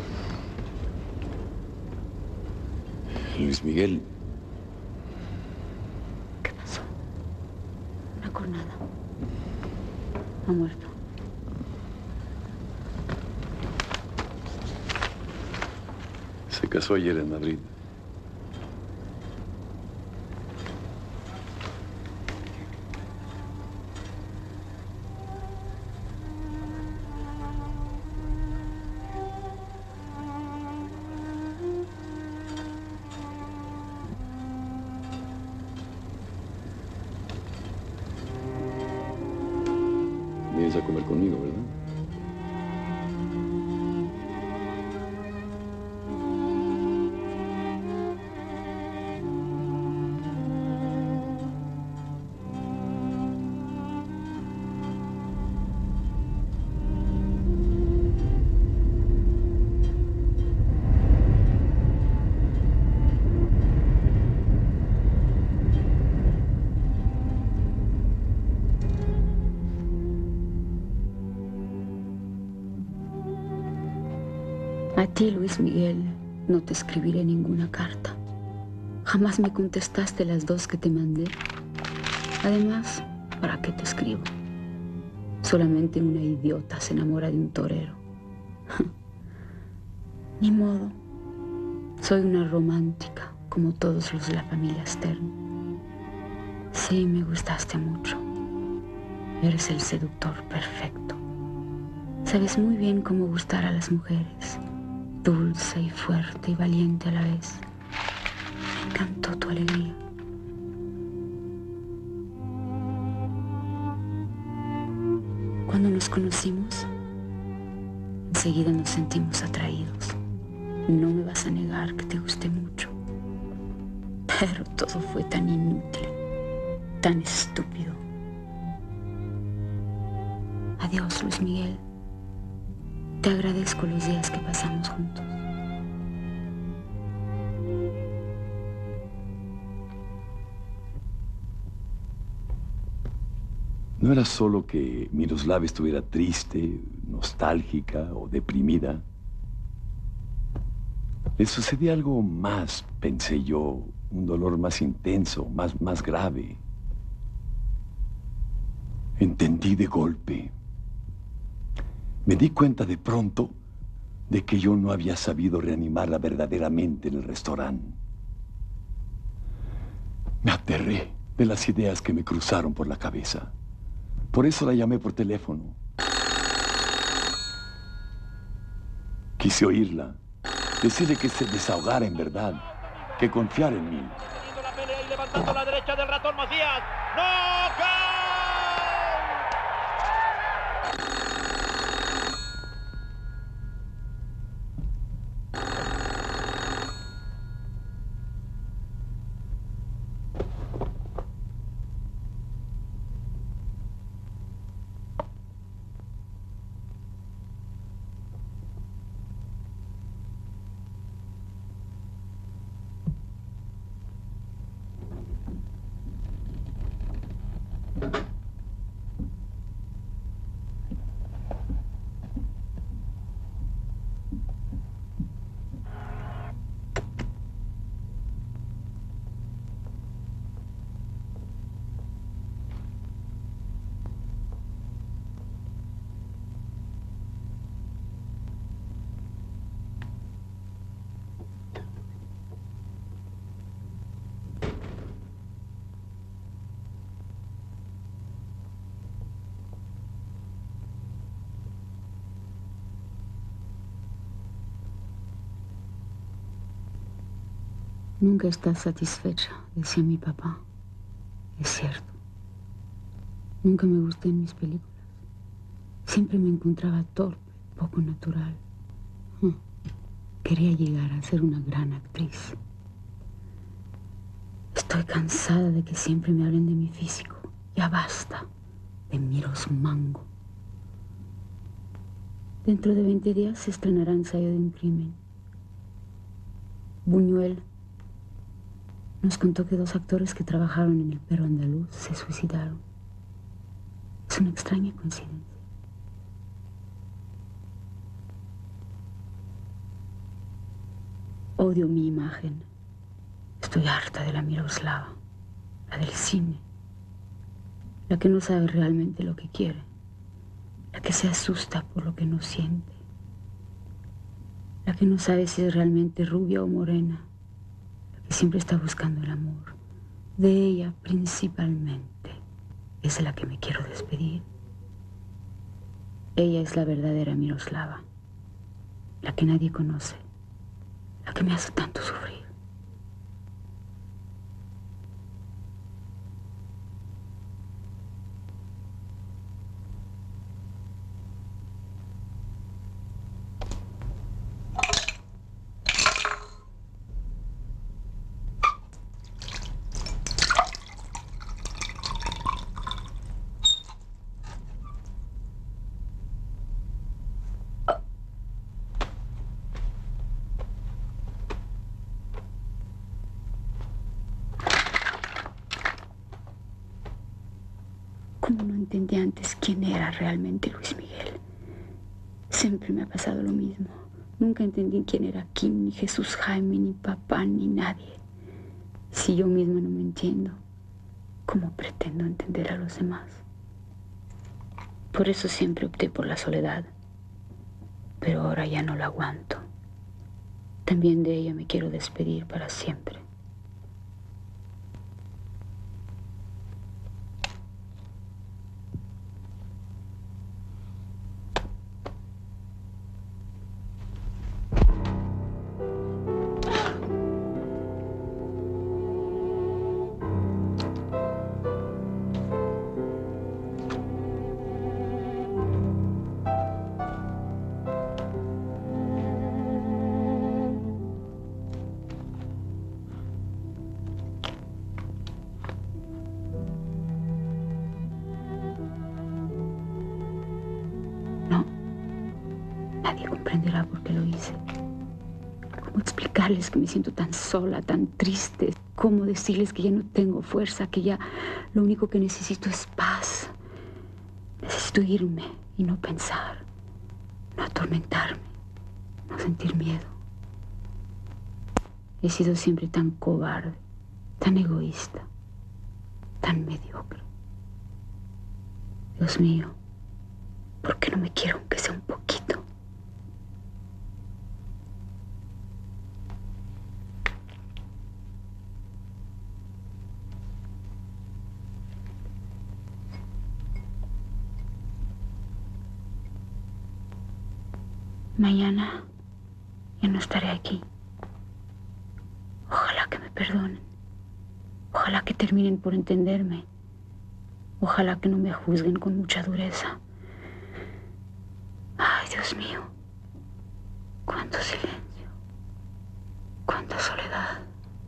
Luis Miguel. ¿Qué pasó? Una cornada. Ha muerto. Se casó ayer en Madrid. Vienes a comer conmigo, ¿verdad? A ti, Luis Miguel, no te escribiré ninguna carta. Jamás me contestaste las 2 que te mandé. Además, ¿para qué te escribo? Solamente una idiota se enamora de un torero. Ni modo. Soy una romántica, como todos los de la familia Stern. Sí, me gustaste mucho. Eres el seductor perfecto. Sabes muy bien cómo gustar a las mujeres. Dulce y fuerte y valiente a la vez. encantó tu alegría. Cuando nos conocimos, enseguida nos sentimos atraídos. No me vas a negar que te gusté mucho. Pero todo fue tan inútil, tan estúpido. Adiós, Luis Miguel. Te agradezco los días que pasamos juntos. No era solo que Miroslava estuviera triste, nostálgica o deprimida. Le sucedía algo más, pensé yo, un dolor más intenso, más grave. Entendí de golpe. Me di cuenta de pronto de que yo no había sabido reanimarla verdaderamente en el restaurante. Me aterré de las ideas que me cruzaron por la cabeza. Por eso la llamé por teléfono. Quise oírla, decirle que se desahogara en verdad, que confiara en mí. La pelea y levantando la derecha del ratón Macías. ¡No! Nunca estás satisfecha, decía mi papá. Es cierto. Nunca me gusté en mis películas. Siempre me encontraba torpe, poco natural. Quería llegar a ser una gran actriz. Estoy cansada de que siempre me hablen de mi físico. Ya basta de Miros Mango. Dentro de 20 días se estrenará Ensayo de un crimen. Buñuel nos contó que 2 actores que trabajaron en El Perro Andaluz se suicidaron. Es una extraña coincidencia. Odio mi imagen. Estoy harta de la Miroslava, la del cine, la que no sabe realmente lo que quiere, la que se asusta por lo que no siente, la que no sabe si es realmente rubia o morena, la que siempre está buscando el amor. De ella principalmente es de la que me quiero despedir. Ella es la verdadera Miroslava, la que nadie conoce, la que me hace tanto sufrir. ¿Cómo no entendí antes quién era realmente Luis Miguel? Siempre me ha pasado lo mismo. Nunca entendí quién era Kim, ni Jesús Jaime, ni papá, ni nadie. Si yo misma no me entiendo, ¿cómo pretendo entender a los demás? Por eso siempre opté por la soledad. Pero ahora ya no la aguanto. También de ella me quiero despedir para siempre. comprenderá por qué lo hice. ¿Cómo explicarles que me siento tan sola, tan triste? ¿Cómo decirles que ya no tengo fuerza, que ya lo único que necesito es paz? Necesito irme y no pensar, no atormentarme, no sentir miedo. He sido siempre tan cobarde, tan egoísta, tan mediocre. Dios mío, ¿por qué no me quiero aunque sea un poquito? Mañana ya no estaré aquí. Ojalá que me perdonen. Ojalá que terminen por entenderme. Ojalá que no me juzguen con mucha dureza. Ay, Dios mío. Cuánto silencio. Cuánta soledad.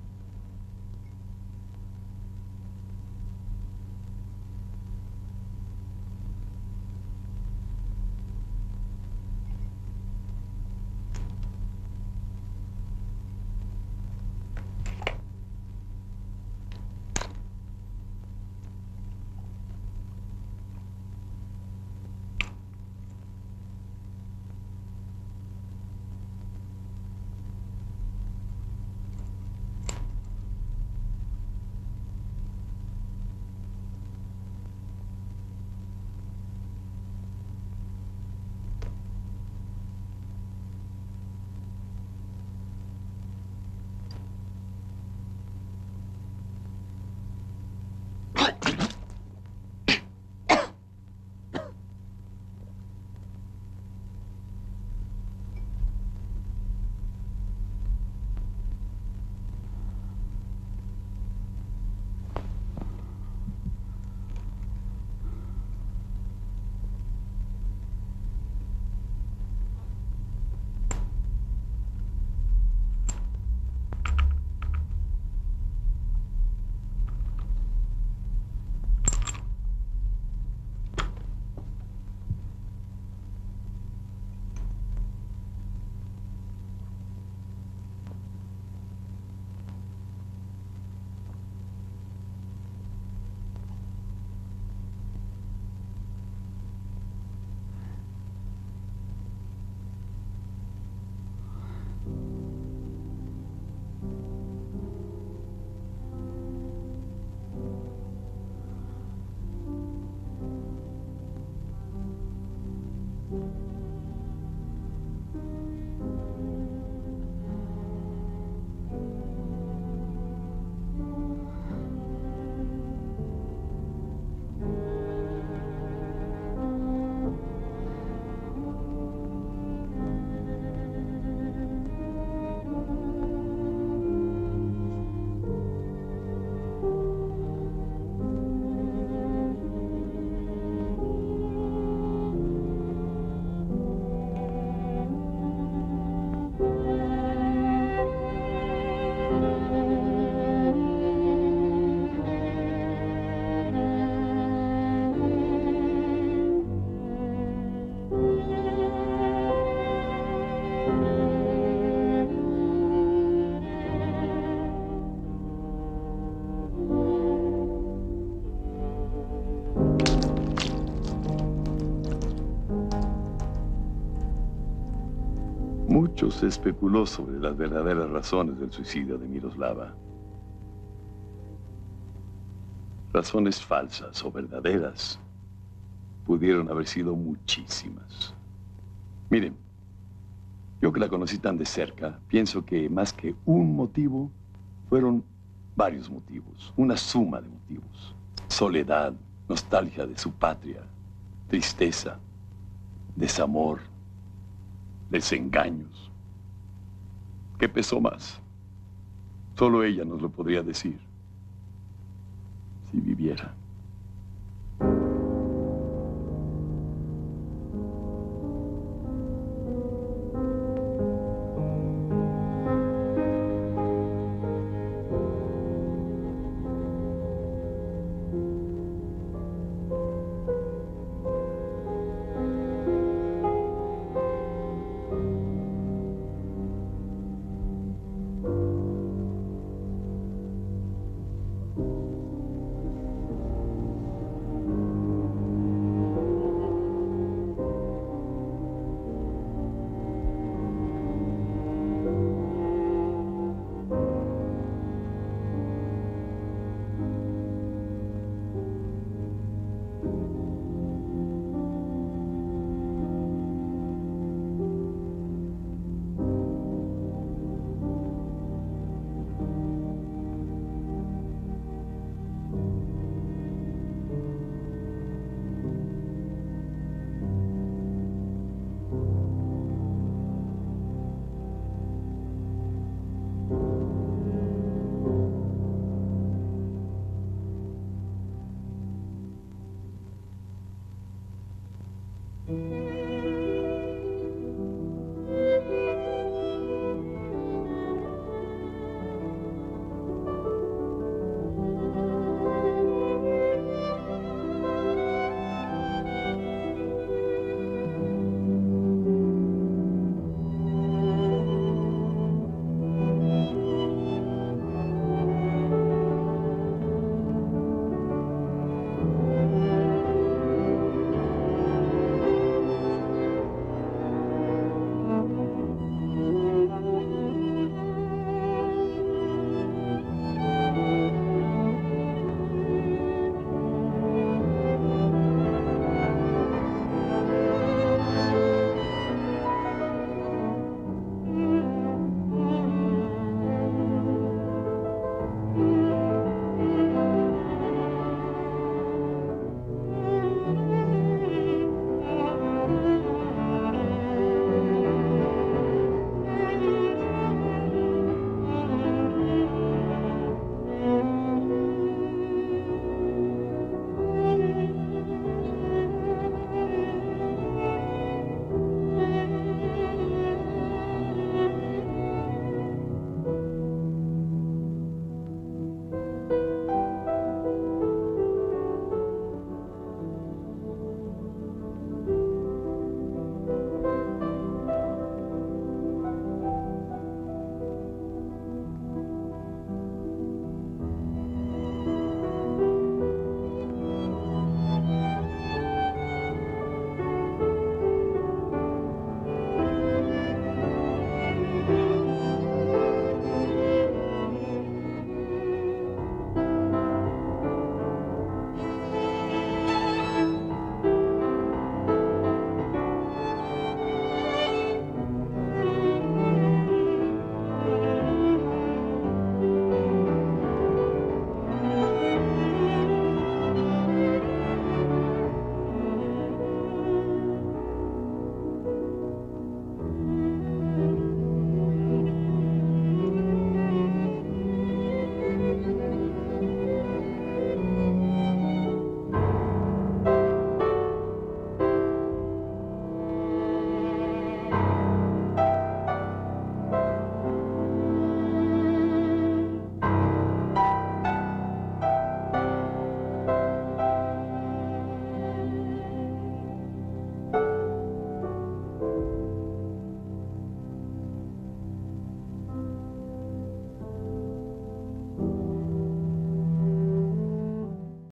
Mucho se especuló sobre las verdaderas razones del suicidio de Miroslava. Razones falsas o verdaderas pudieron haber sido muchísimas. Miren, yo que la conocí tan de cerca, pienso que más que un motivo, fueron varios motivos, una suma de motivos. Soledad, nostalgia de su patria, tristeza, desamor, desengaños. ¿Qué pesó más? Solo ella nos lo podría decir, si viviera.